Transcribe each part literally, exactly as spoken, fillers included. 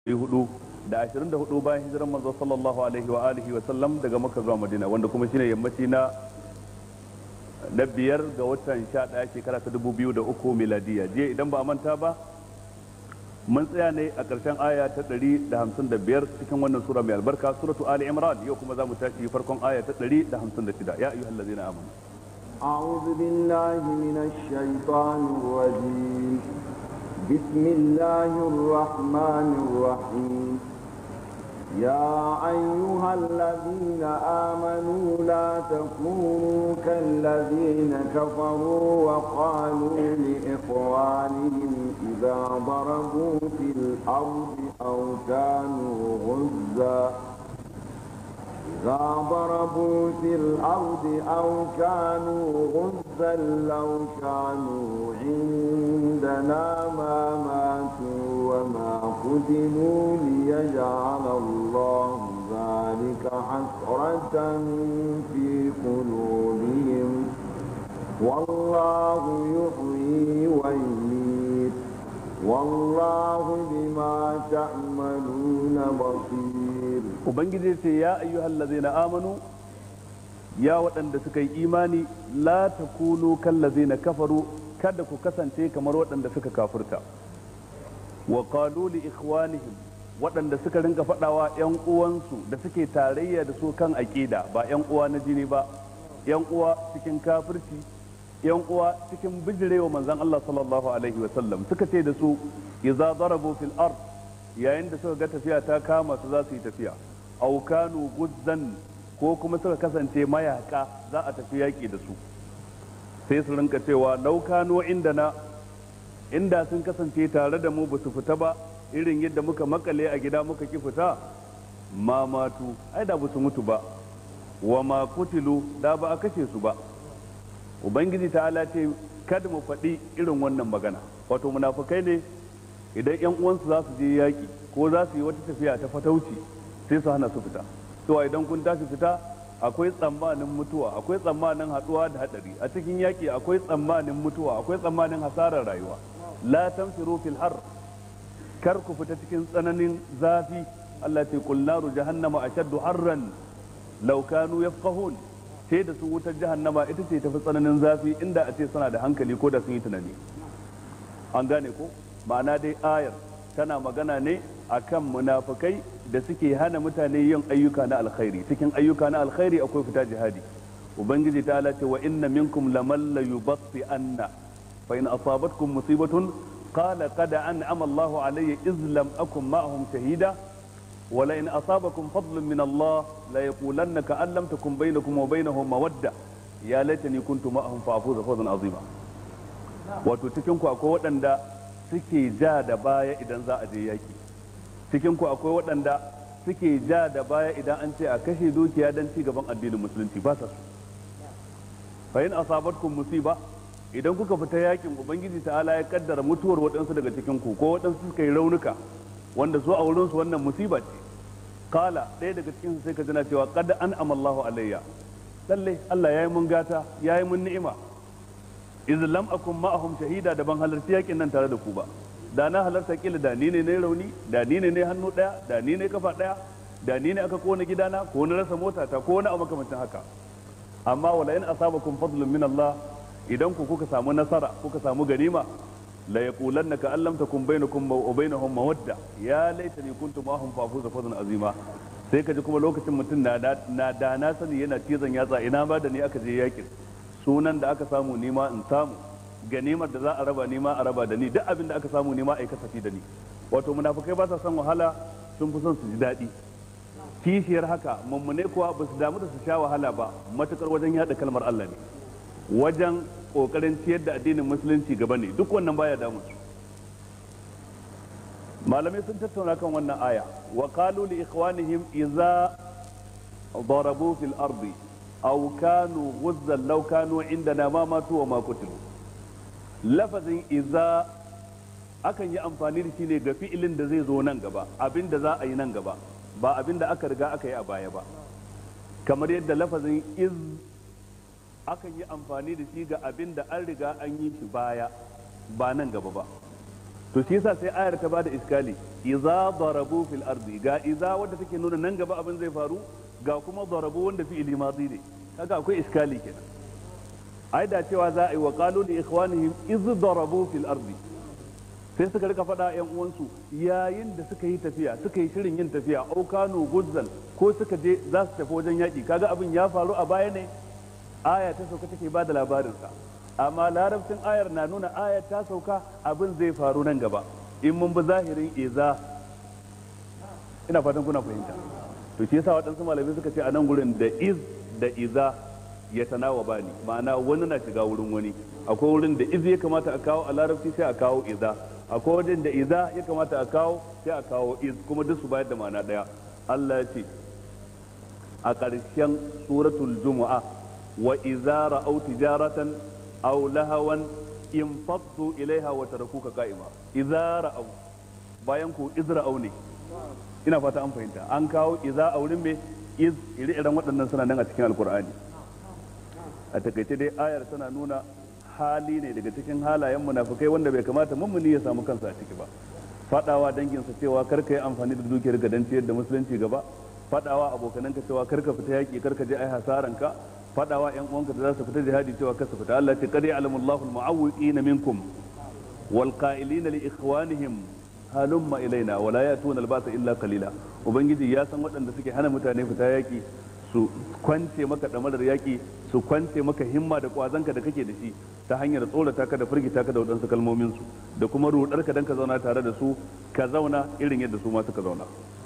hudu da ashirin da hudu bayan hijiran manzo sallallahu alaihi wa alihi wa sallam daga Makka zuwa Madina, wanda kuma shine yammaci na na biyar ga watan sha ɗaya shekara ta dubu biyu da uku miladiya. Jiya idan ba a manta ba mun tsaya ne a ƙarshen aya ta ɗari da hamsin da biyar cikin wannan sura mai albarka suratu Ali Imran. Yau kuma za mu tashi farkon aya ta ɗari da hamsin da shida. Ya ayyuhallazina amanu أعوذ بالله من الشيطان الرجيم بسم الله الرحمن الرحيم يا أيها الذين آمنوا لا تكونوا كالذين كفروا وقالوا لإخوانهم إذا ضربوا في الأرض أو كانوا غزا إذا ضربوا في الأرض أو كانوا غزا لو كانوا عندنا ما ماتوا وما قتلوا ليجعل الله ذلك حسرة في قلوبهم والله يحيي ويميت والله بما تعملون بصير. Ubangiji ce ya ayyuhal ladzina amanu ya waɗanda suka yi imani la takunu kal ladzina kafaru, kada ku kasance kamar waɗanda suka kafirta. Wa qalu li ikhwanihim, waɗanda suka rinka faɗawa ƴan uwansu da suke tarayya da su kan aqida, ba ƴan uwa na jini ba, ƴan uwa cikin kafirci, ƴan uwa cikin bijirewa manzon Allah sallallahu alaihi wa sallam, suka ce da su idza darabu fil ard, yayin da suka ga tafiya ta kama su za su yi tafiya, aw kanu guzzan, ko kuma suka kasance mayaka za a tafi yaki da su, sai su rinka cewa law kanu indana, inda sun kasance tare da mu ba su fita ba, irin yadda muka makale a gida muka ki fita, ma matu, ai da ba su mutu ba, wa ma kutilu, da ba a kashe su ba. Ubangiji ta'ala ce kada mu faɗi irin wannan magana. Wato munafukai ne idan yan uwansu za su je yaƙi ko za su yi wata tafiya ta fatauci sai su hana su fita, to idan kun tashi fita akwai tsammanin mutuwa, akwai tsammanin haɗuwa da haɗari a cikin yaƙi, akwai tsammanin mutuwa, akwai tsammanin hasarar rayuwa. La tanfiru fil har, kar ku fita cikin tsananin zafi. Allah ce qul naru jahannama ashaddu harran law kanu yafqahun, sai da su wutar jahannama ita ce tafi tsananin zafi inda a ce suna da hankali ko da sun yi tunani. An gane ko? Ma'ana dai ayar tana magana ne akan munafukai da suke hana mutane yin ayyuka na alkhairi. Cikin ayyuka na alkhairi akwai fita jihadi. Ubangiji ta ce wa inna minkum laman la yubatti anna fa in asabatkum musibatun qala qad an'ama Allahu alayya iz lam akum ma'ahum shahida wa la in asabakum fadlun min Allah la yaqulanna ka an lam takun bainakum wa bainahum mawadda ya laitani kuntu ma'ahum fa afuza fawzan azima. Wato cikin ku akwai waɗanda suke ja da baya idan za a je yaki, cikin ku akwai waɗanda suke ja da baya idan an ce a kashe dukiya don ci gaban addinin musulunci, ba sa su. fa in asabatkum musiba, idan kuka fita yakin ubangiji ta'ala ya kaddara mutuwar waɗansu daga cikin ku ko waɗansu suka yi raunuka wanda su a wurin su wannan musiba ce, kala ɗaya daga cikin su sai ka jina cewa qad an'ama Allahu alayya, lalle Allah yayi mun gata, yayi mun ni'ima. iz lam akun ma'ahum shahida, da ban halarci yakin nan tare da ku ba, da na halarta kila da ni ne ne rauni, da ni ne ne hannu daya, da ni ne kafa daya, da ni ne aka kona gidana ko na rasa mota ta ko wani abu makamancin haka. Amma wala in asabakum fadlun min Allah, idan ku kuka samu nasara kuka samu ganima, la yaqulanna ka allam takum bainakum wa bainahum mawadda ya laitani kuntu ma'ahum fa afuza fawzan azima. Sai ka ji kuma lokacin mutum na da na sani yana cizon yatsa, ina ba da ni aka je yakin, sunan da aka samu nima in samu, ganimar da za a raba nima a raba da ni, duk abin da aka samu nima a yi kasafi da ni. Wato munafukai ba sa son wahala, sun fi son su ji daɗi. Kishiyar haka mummune kuwa ba su damu da su sha wahala ba, matukar wajen yada kalmar Allah ne, wajen kokarin ciyar da addinin musulunci gaba ne, duk wannan baya damu su. Malamai sun tattauna kan wannan aya. Wa qalu li ikhwanihim idza darabu fil ardi aw kanu ghuzzan law kanu indana ma matu wa ma qutilu. Lafazin idza akan yi amfani da shi ne ga fi'ilin da zai zo nan gaba, abin da za a yi nan gaba, ba abin da aka riga aka yi a baya ba. Kamar yadda lafazin iz akan yi amfani da shi ga abin da an riga an yi shi baya, ba nan gaba ba. to shi yasa sai ayar ta bada iskali idza darabu fil ardi ga idza wanda take nuna nan gaba abin zai faru ga kuma darabu wanda fi'ili madi ne kaga akwai iskali kenan ai da cewa za a yi wa qalu li ikhwanihim iz darabu fil ardi sai suka rika faɗa yan uwansu yayin da suka yi tafiya suka yi shirin yin tafiya au kanu guzzan ko suka je za su tafi wajen yaki kaga abin ya faru a baya ne aya ta sauka take bada labarin sa amma larabcin ayar na nuna ayar ta sauka abin zai faru nan gaba in mun bi zahirin iza ina fatan kuna fahimta to shi yasa waɗansu malamai suka ce a nan gurin da iz da iza ya tanawa bani ma'ana wani na shiga wurin wani akwai wurin da iz ya kamata a kawo a larabci sai a kawo iza akwai wajen da iza ya kamata a kawo sai a kawo iz kuma duk su bayar da ma'ana daya Allah ya ce a ƙarshen suratul jumu'a wa iza ra'aw tijaratan aw lahawan infaddu ilaiha wa tarakuka qa'ima iza ra'aw bayan ku iz ra'aw ne ina fata an fahimta an kawo iza a wurin me iz ire-iren waɗannan suna nan a cikin alkur'ani a takaice dai ayar tana nuna hali ne daga cikin halayen munafukai wanda bai kamata mummuni ya samu kansa a ciki ba fadawa danginsa cewa kar ka yi amfani da dukiyar ka dan ciyar da musulunci gaba fadawa abokananka cewa kar ka fita yaki kar ka je ai hasaran ka fadawa yan uwanka da za su fita jihadi cewa kar su fita Allah ya ce qad ya'lamullahu al-mu'awwiqina minkum wal qa'ilina li ikhwanihim halumma ilaina wala yatuna al-ba'sa illa qalila ubangiji ya san waɗanda suke hana mutane fita yaki su kwance maka damarar yaki su kwance maka himma da kwazanka da kake da shi ta hanyar tsorata ka da firgita ka da waɗansu kalmomin su da kuma rudar ka dan ka zauna tare da su ka zauna irin yadda su ma suka zauna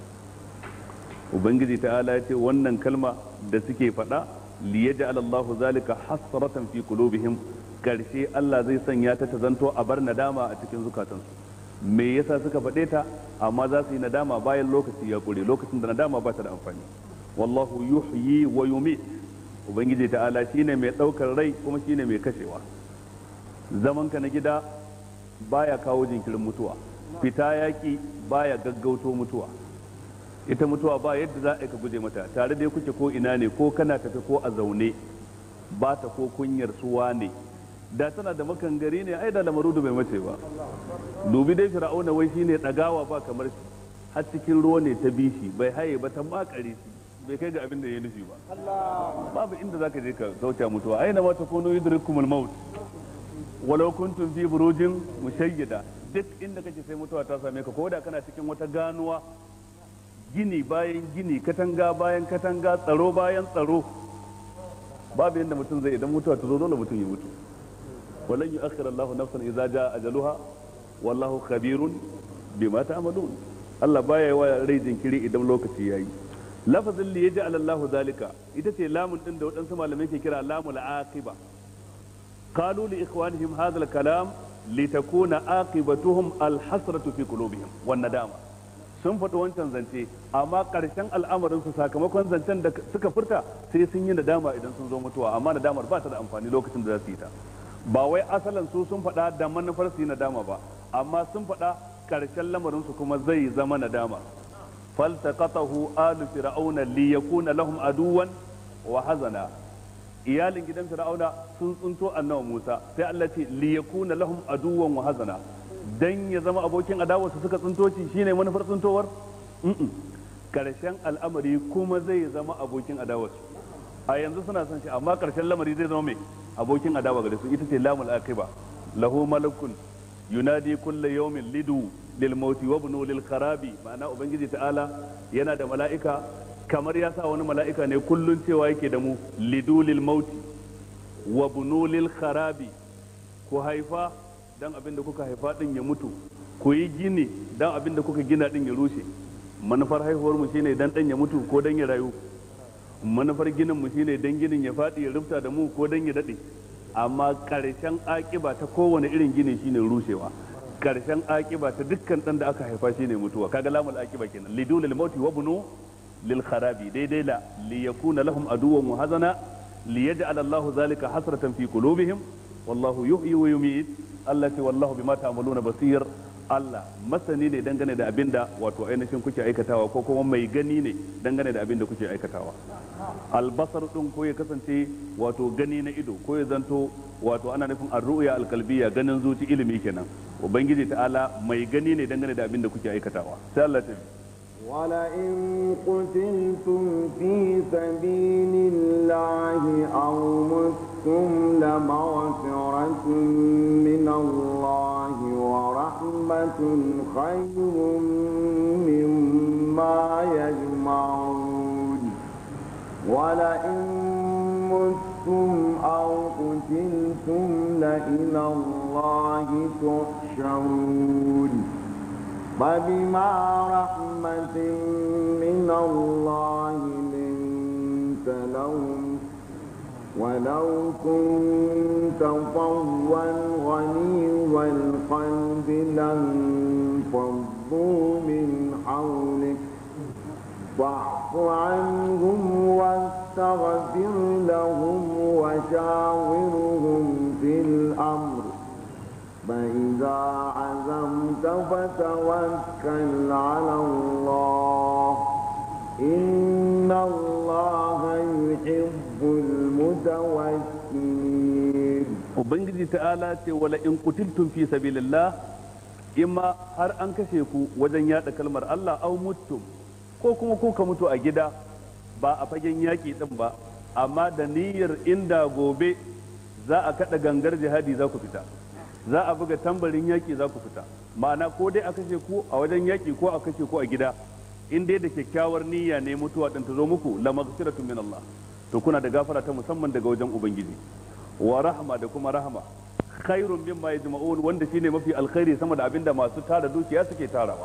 ubangiji ta'ala ya ce wannan kalma da suke faɗa liyaj'al Allahu zalika hasratan fi qulubihim karshe Allah zai sanya ta ta zanto a bar nadama a cikin zukatansu me yasa suka faɗe ta amma za su yi nadama bayan lokaci ya ƙure lokacin da nadama ba ta da amfani wallahu yuhyi wa yumit ubangiji ta'ala shine mai ɗaukar rai kuma shine mai kashewa zaman ka na gida baya kawo jinkirin mutuwa fita yaki baya gaggauto mutuwa ita mutuwa ba yadda za a ka guje mata tare da kuke ko ina ne ko kana tafi ko a zaune ba ta ko kunyar suwa ne da tana da makangari ne ai da lamarudu bai mace ba dubi dai fir'auna wai shine dagawa ba kamar shi har cikin ruwa ne ta bishi bai haye ba ta makare shi bai kai ga abin da ya nufi ba babu inda zaka je ka kauce mutuwa aina ma takunu yudrikumul maut walau kuntum fi burujin mushayyida duk inda kake sai mutuwa ta same ka ko da kana cikin wata ganuwa gini bayan gini katanga bayan katanga tsaro bayan tsaro babu yadda mutum zai idan mutuwa ta zo dole mutum ya mutu walan yu'akhkhir Allahu nafsan idza jaa ajaluha wallahu khabirun bima ta'malun Allah baya yi wa rai jinkiri idan lokaci yayi lafazin li yaj'al Allahu zalika ita ce lamun din da wadansu malamai ke kira lamul aqiba qalu li ikhwanihim hadha al-kalam litakuna aqibatuhum al-hasratu fi qulubihim wan nadama sun faɗi wancan zance amma ƙarshen al'amarin su sakamakon zancen da suka furta sai sun yi nadama idan sun zo mutuwa amma nadamar ba ta da amfani lokacin da za su yi ta ba wai asalin su sun faɗa da manufar su yi nadama ba amma sun faɗa ƙarshen lamarin su kuma zai zama nadama faltaqatahu alu fir'auna li yakuna lahum aduwan wa hazana iyalin gidan fir'auna sun tsunto annabi Musa sai Allah ce li yakuna lahum aduwan wa hazana dan ya zama abokin adawarsu suka tsintoci shine manufar tsintowar karshen al'amari kuma zai zama abokin adawarsu a yanzu suna son shi amma karshen lamari zai zama mai abokin adawa gare su ita ce lamul aqiba lahu malakun yunadi kulla yawmin lidu lil mauti wa ibnu lil kharabi ma'ana ubangiji ta'ala yana da mala'ika kamar ya sa wani mala'ika ne kullun cewa yake da mu lidu lil mauti wa ibnu lil kharabi ku haifa dan abin da kuka haifa din ya mutu ku yi gini dan abin da kuka gina din ya rushe manufar haihuwar mu shine dan dan ya mutu ko dan ya rayu manufar ginin mu shine dan ginin ya fadi ya rufta da mu ko dan ya dade amma karshen akiba ta kowane irin gini shine rushewa karshen akiba ta dukkan dan da aka haifa shine mutuwa kaga lamul akiba kenan lidul lil mauti wa bunu lil kharabi daidai la li yakuna lahum aduwwan wa hazana li yaj'al Allahu zalika hasratan fi qulubihim wallahu yuhyi wa yumiit Allah ce wallahu bima ta'maluna basir Allah masani ne dangane da abinda wato ainihin kuke aikatawa ko kuma mai gani ne dangane da abinda kuke aikatawa albasar din ko ya kasance wato gani na ido ko ya zanto wato ana nufin ar-ru'ya al-qalbiyya ganin zuci ilimi kenan ubangiji ta'ala mai gani ne dangane da abin da kuke aikatawa sai Allah ta ولئن قتلتم في سبيل الله أو متم لمغفرة من الله ورحمة خير مما يجمعون ولئن متم أو قتلتم لإلى الله تحشرون فبما رحمة من الله لنت لهم ولو كنت فظا غليظ القلب لانفضوا من حولك فاعف عنهم واستغفر لهم وشاورهم في الأمر فإذا عزمت فتوكل على الله إن الله يحب المتوكلين. Ubangiji ta'ala ce wala in qutiltum fi sabilillah imma har an kashe ku wajen yada kalmar Allah au muttum ko kuma ku ka mutu a gida ba a fagen yaki din ba amma da niyyar inda gobe za a kada gangar jihadi za ku fita za a buga tambarin yaki za ku fita ma'ana ko dai a kashe ku a wajen yaki ko a kashe ku a gida in dai da kyakkyawar niyya ne mutuwa din ta zo muku la maghfiratun min Allah to kuna da gafara ta musamman daga wajen ubangiji wa rahma da kuma rahma khairun mimma yajma'un wanda shine mafi alkhairi sama da abinda masu tara dukiya suke tarawa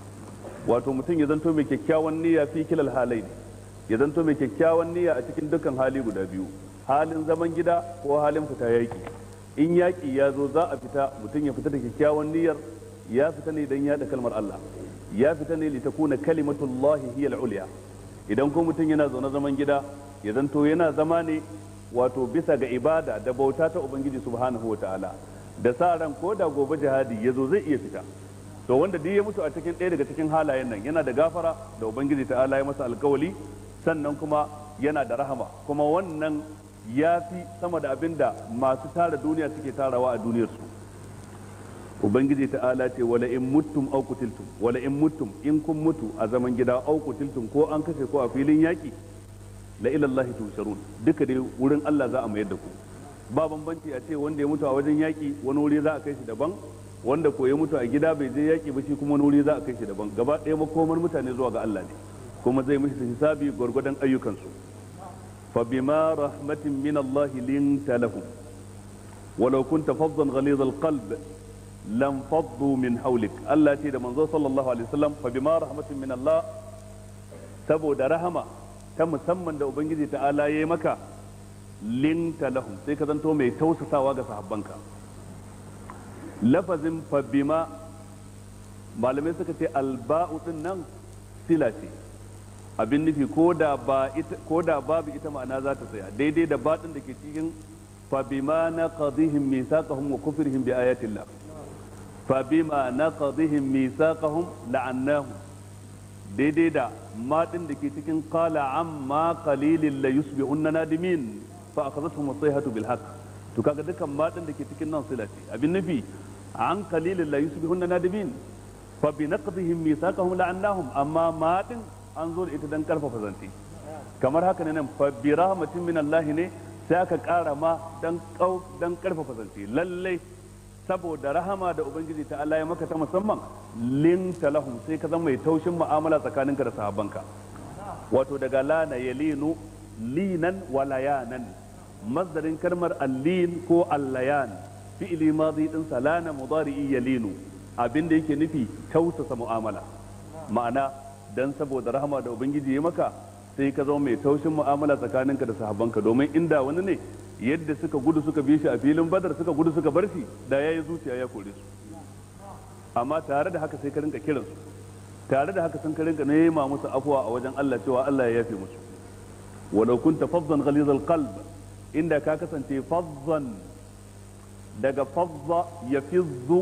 wato mutum ya zanto mai kyakkyawan niyya fi kilal halai ya zanto mai kyakkyawan niyya a cikin dukkan hali guda biyu halin zaman gida ko halin fita yaki in yaƙi ya zo za a fita mutum ya fita da kyakkyawan niyyar ya fita ne don yaɗa kalmar Allah ya fita ne li takuna kalimatullahi hiya al-ulya idan ko mutum yana zaune zaman gida ya zanto yana zama ne wato bisa ga ibada da bauta ta ubangiji subhanahu wataala da sa ran ko da gobe jihadi ya zo zai iya fita to wanda duk ya mutu a cikin ɗaya daga cikin halayen nan yana da gafara da ubangiji ta'ala ya masa alkawali sannan kuma yana da rahama kuma wannan ya fi sama da abin da masu tara duniya suke tarawa a duniyarsu ubangiji ta'ala ce wala in muttum aw qutiltum wala in muttum in kun mutu a zaman gida aw qutiltum ko an kashe ko a filin yaki la ila Allah tusharun duka dai wurin Allah za a mayar da ku ba bambanci a ce wanda ya mutu a wajen yaki wani wuri za a kai shi daban wanda ko ya mutu a gida bai je yaki ba shi kuma wani wuri za a kai shi daban gaba ɗaya makomar mutane zuwa ga Allah ne kuma zai mishi hisabi gwargwadon ayyukansu فبما رحمة من الله لنت لهم ولو كنت فظا غليظ القلب لانفضوا من حولك الله تيدا منزو صلى الله عليه وسلم فبما رحمة من الله سبو دا رحمة تم سمن دا ubangiji ta'ala yayi maka linta lahum sai ka zanto mai tausasawa ga sahabbanka lafazin fabima malamai suka ce alba'u din nan sila ce abin nufi ko da ba ita ko da babu ita ma'ana za ta tsaya daidai da baɗin da ke cikin fa bima naqadihim mithaqahum wa kufrihim bi ayatillah fa bima naqadihim mithaqahum la'annahum daidai da maɗin da ke cikin qala amma qalilin la yusbihunna nadimin fa akhadhatuhum as-sayhatu bil haqq to kaga dukan maɗin da ke cikin nan sila ce abin nufi an qalilin la yusbihunna nadimin fa bi naqdihim mithaqahum la'annahum amma maɗin an zo da ita don karfafa zance kamar haka ne nan fa bi rahmatin min Allah ne sai aka kara ma dan kau dan karfafa zance lalle saboda rahama da ubangiji ta Allah ya maka ta musamman linta lahum sai ka zama mai taushin mu'amala tsakaninka da sahabbanka wato daga lana yalinu linan wa layanan masdarin kalmar allin ko allayan fi'li madi din salana mudari'i yalinu abinda yake nufi tausasa mu'amala ma'ana dan saboda rahama da ubangiji ya maka sai ka zama mai taushin mu'amala tsakaninka da sahabbanka domin inda wani ne yadda suka gudu suka bi shi a filin badar suka gudu suka bar shi da yayi zuciya ya kore su amma tare da haka sai ka rinka kiransu tare da haka sun ka rinka nema musu afuwa a wajen Allah cewa Allah ya yafe musu walau kunta fazzan ghalizal qalb inda ka kasance fazzan daga fazza yafizzu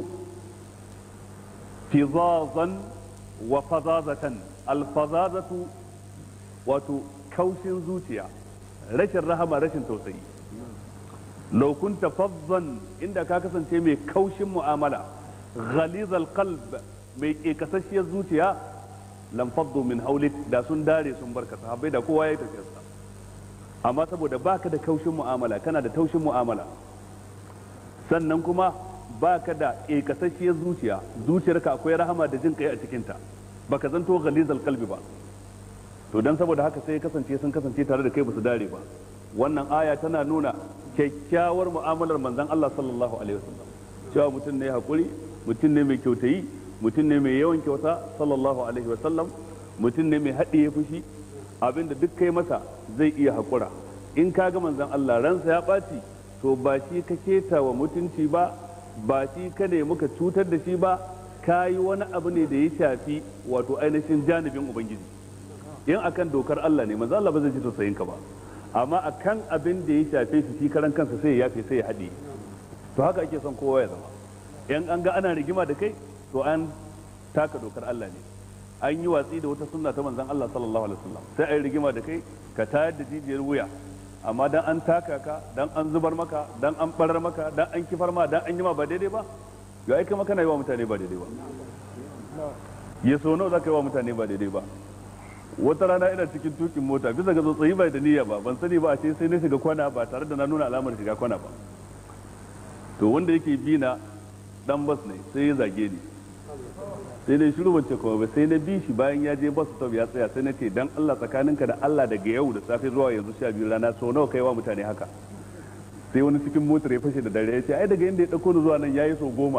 fizazan wa fazazatan alfazazatu wato kaushin zuciya rashin rahama rashin tausayi law kunta fazzan inda ka kasance mai kaushin mu'amala ghalizal qalb mai kekasasshiyar zuciya lam faddu min hawlik da sun dare sun barka sahabbai da kowa ya tafi sa amma saboda baka da kaushin mu'amala kana da taushin mu'amala sannan kuma baka da kekasasshiyar zuciya zuciyarka akwai rahama da jin kai a cikin ta baka zanto ghalizal qalbi ba to dan saboda haka sai kasance sun kasance tare da kai ba su dare ba wannan aya tana nuna kyakkyawar mu'amalar manzon Allah sallallahu alaihi wasallam cewa mutum ne hakuri mutum ne mai kyautayi mutum ne mai yawan kyauta sallallahu alaihi wasallam mutum ne mai haɗiye fushi abinda duk kai masa zai iya haƙura in ka ga manzon Allah ransa ya ɓaci to ba shi ka keta wa mutunci ba ba shi ka ne muka cutar da shi ba ka yi wani abu ne da ya shafi wato ainihin janibin ubangiji in akan dokar Allah ne manzon Allah ba zai ji tausayin ka ba amma akan abin da ya shafe shi shi karan kansa sai ya yafe sai ya haɗe to haka ake son kowa ya zama in an ga ana rigima da kai to an taka dokar Allah ne an yi watsi da wata sunna ta manzon Allah sallallahu alaihi wasallam sai ai rigima da kai ka tayar da jijiyar wuya amma dan an taka ka dan an zubar maka dan an barar maka dan an kifar ma dan an yi ma ba daidai ba ya aika maka na yi wa mutane ba daidai ba ya so nawa zaka yi wa mutane ba daidai ba wata rana ina cikin tukin mota bisa ga tsotsayi bai da niyya ba ban sani ba a ce sai na shiga kwana ba tare da na nuna alamar shiga kwana ba to wanda yake bi na dan bas ne sai ya zage ni sai dai shiru wance kuma ba sai na bi shi bayan ya je bus stop ya tsaya sai na ce dan Allah tsakaninka da Allah daga yau da safe zuwa yanzu sha biyu rana so nawa kai wa mutane haka sai wani cikin motar ya fashe da dare ya ce ai daga inda ya dauko ni zuwa nan yayi so goma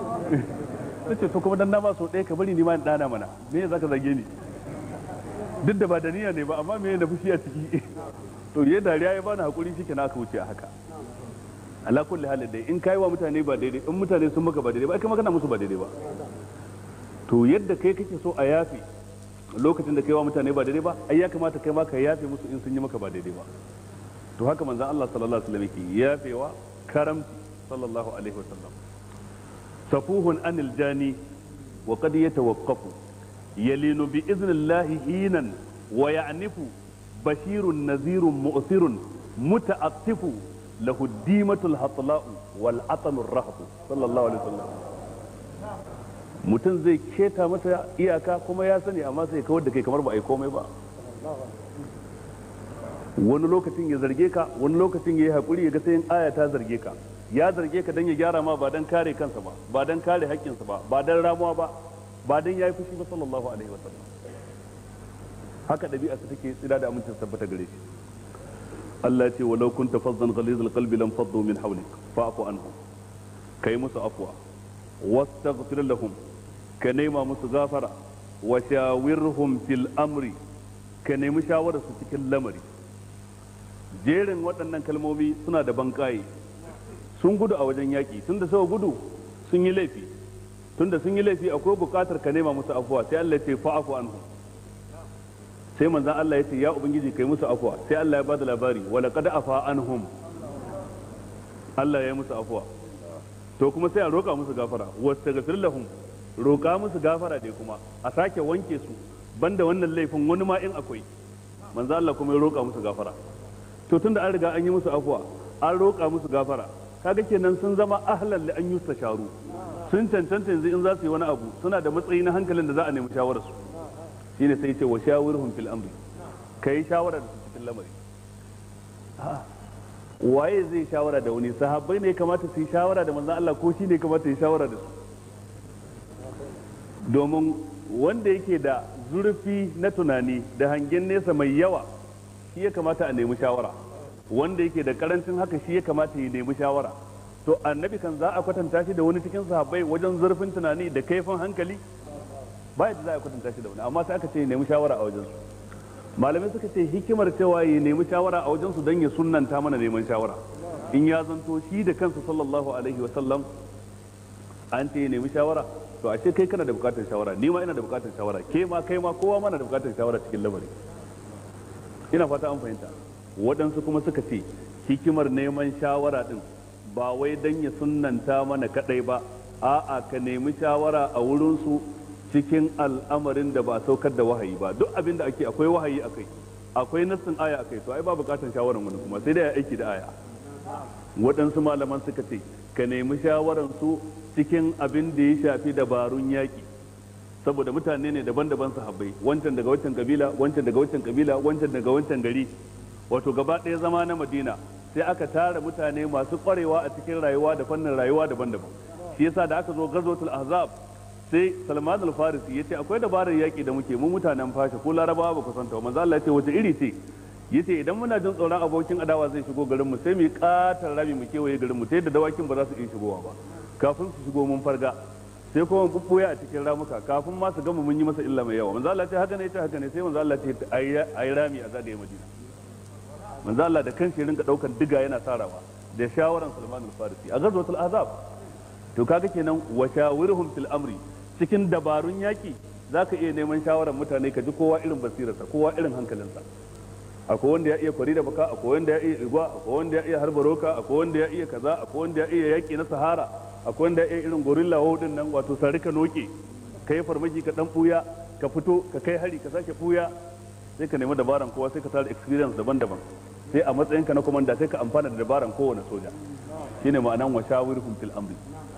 nace to kuma dan na ba so ɗaya ka bari ni ma in dana mana me ya zaka zage ni duk da ba da niyya ne ba amma me na fushi a ciki to ya dariya ya bani hakuri shike na aka wuce a haka ala kulli halin dai in kai wa mutane ba daidai in mutane sun maka ba daidai ba kai ma kana musu ba daidai ba to yadda kai kake so a yafe lokacin da kai wa mutane ba daidai ba ai ya kamata kai ma ka yafe musu in sun yi maka ba daidai ba to haka manzon Allah sallallahu alaihi wasallam yake yafewa karamci sallallahu alaihi wasallam safuhun anil jani wa qad yatawaqqafu yalinu bi idnillahi hinan wa ya'nifu bashirun nazirun mu'sirun muta'attifu lahu dimatul hatla'u wal atanur rahbu sallallahu alaihi wasallam mutum zai keta masa iyaka kuma ya sani amma sai kawar da kai kamar ba a yi komai ba wani lokacin ya zarge ka wani lokacin ya yi haƙuri ya ga sai aya ta zarge ka ya zarge ka don ya gyara ma ba don kare kansa ba ba don kare haƙƙinsa ba ba don ramuwa ba ba don ya yi fushi ba sallallahu alaihi wasallam haka ɗabi'a su take tsira da amincin tabbata gare shi Allah ya ce walau kunta fazzan ghalizal qalbi lam faddu min hawlik fa'fu anhum kai musu afwa wastaghfir lahum ka nema musu gafara wa shawirhum fil amri ka nemi shawarar su cikin lamari jerin waɗannan kalmomi suna da bankaye sun gudu a wajen yaƙi tunda suka gudu sun yi laifi tunda sun yi laifi akwai buƙatar ka nema musu afuwa sai Allah ya ce fa'fu anhum sai manzon Allah ya ce ya ubangiji kai musu afuwa sai Allah ya bada labari wa laqad afa anhum Allah ya yi musu afuwa to kuma sai a roƙa musu gafara wastaghfir lahum roƙa musu gafara dai kuma a sake wanke su banda wannan laifin wani ma in akwai manzo Allah kuma ya roƙa musu gafara to tunda an riga an yi musu afuwa an roƙa musu gafara kaga kenan sun zama ahlan li an yustasharu sun cancanta yanzu in za su yi wani abu suna da matsayi na hankalin da za a nemi shawarar su shine sai ce wa shawirhum fil amri kai shawara da su cikin lamari waye zai shawara da wani sahabbai ne kamata su yi shawara da manzon Allah ko shi ne kamata yi shawara da su domin wanda yake da zurfi na tunani da hangen nesa mai yawa shi ya kamata a nemi shawara wanda yake da karancin haka shi ya kamata ya nemi shawara to annabi kan za a kwatanta shi da wani cikin sahabbai wajen zurfin tunani da kaifin hankali ba yadda za a kwatanta shi da wani amma sai aka ce ya nemi shawara a wajen su malamai suka ce hikimar cewa ya nemi shawara a wajen su don ya sunnanta mana neman shawara in ya zanto shi da kansa sallallahu alaihi wasallam an ce ya nemi shawara to a ce kai kana da bukatar shawara ni ma ina da bukatar shawara ke ma kai ma kowa mana da bukatar shawara cikin lamari ina fata an fahimta waɗansu kuma suka ce hikimar neman shawara din ba wai don ya sunnanta mana kadai ba a'a ka nemi shawara a wurin su cikin al'amarin da ba saukar da wahayi ba duk abin da ake akwai wahayi akai akwai nassin aya akai to ai ba bukatar shawaran wani kuma sai dai ya aiki da aya waɗansu malaman suka ce ka nemi shawaran su cikin abin da ya shafi dabarun yaƙi saboda mutane ne daban-daban sahabbai wancan daga wancan kabila wancan daga wancan kabila wancan daga wancan gari wato gaba ɗaya zama na Madina sai aka tara mutane masu ƙwarewa a cikin rayuwa da fannin rayuwa daban-daban shi yasa da aka zo ghazwatul ahzab sai Salman al-Farisi yace akwai dabarar yaƙi da muke mu mutanen fasha ko Larabawa ba ku santa ba manzo Allah yace wace iri ce yace idan muna jin tsoron abokin adawa zai shigo garin mu sai mu katar rami mu kewaye garin mu ta yadda dawakin ba za su iya shigowa ba kafin su shigo mun farga sai kuma bubbuya a cikin ramuka kafin ma su gama mun yi masa illa mai yawa manzo Allah ce haka ne ce haka ne sai manzo Allah ce ayi rami a zagaye Madina manzo Allah da kanshi rinka daukan diga yana sarawa da shawaran Salman al-Farisi a ghazwatul ahzab to kaga kenan wa shawirhum fil amri cikin dabarun yaki zaka iya neman shawaran mutane ka ji kowa irin basirarsa kowa irin hankalinsa akwai wanda ya iya kwari da baka akwai wanda ya iya igwa akwai wanda ya iya harba roka akwai wanda ya iya kaza akwai wanda ya iya yaki na sahara akwai wanda ya iya irin gorilla din nan wato sarika noke kai farmaki ka dan buya ka fito ka kai hari ka sake buya sai ka nemi dabaran kowa sai ka tara experience daban-daban sai a matsayin ka na komanda sai ka amfana da dabaran kowane soja shine ma'anan wa shawirhum fil amri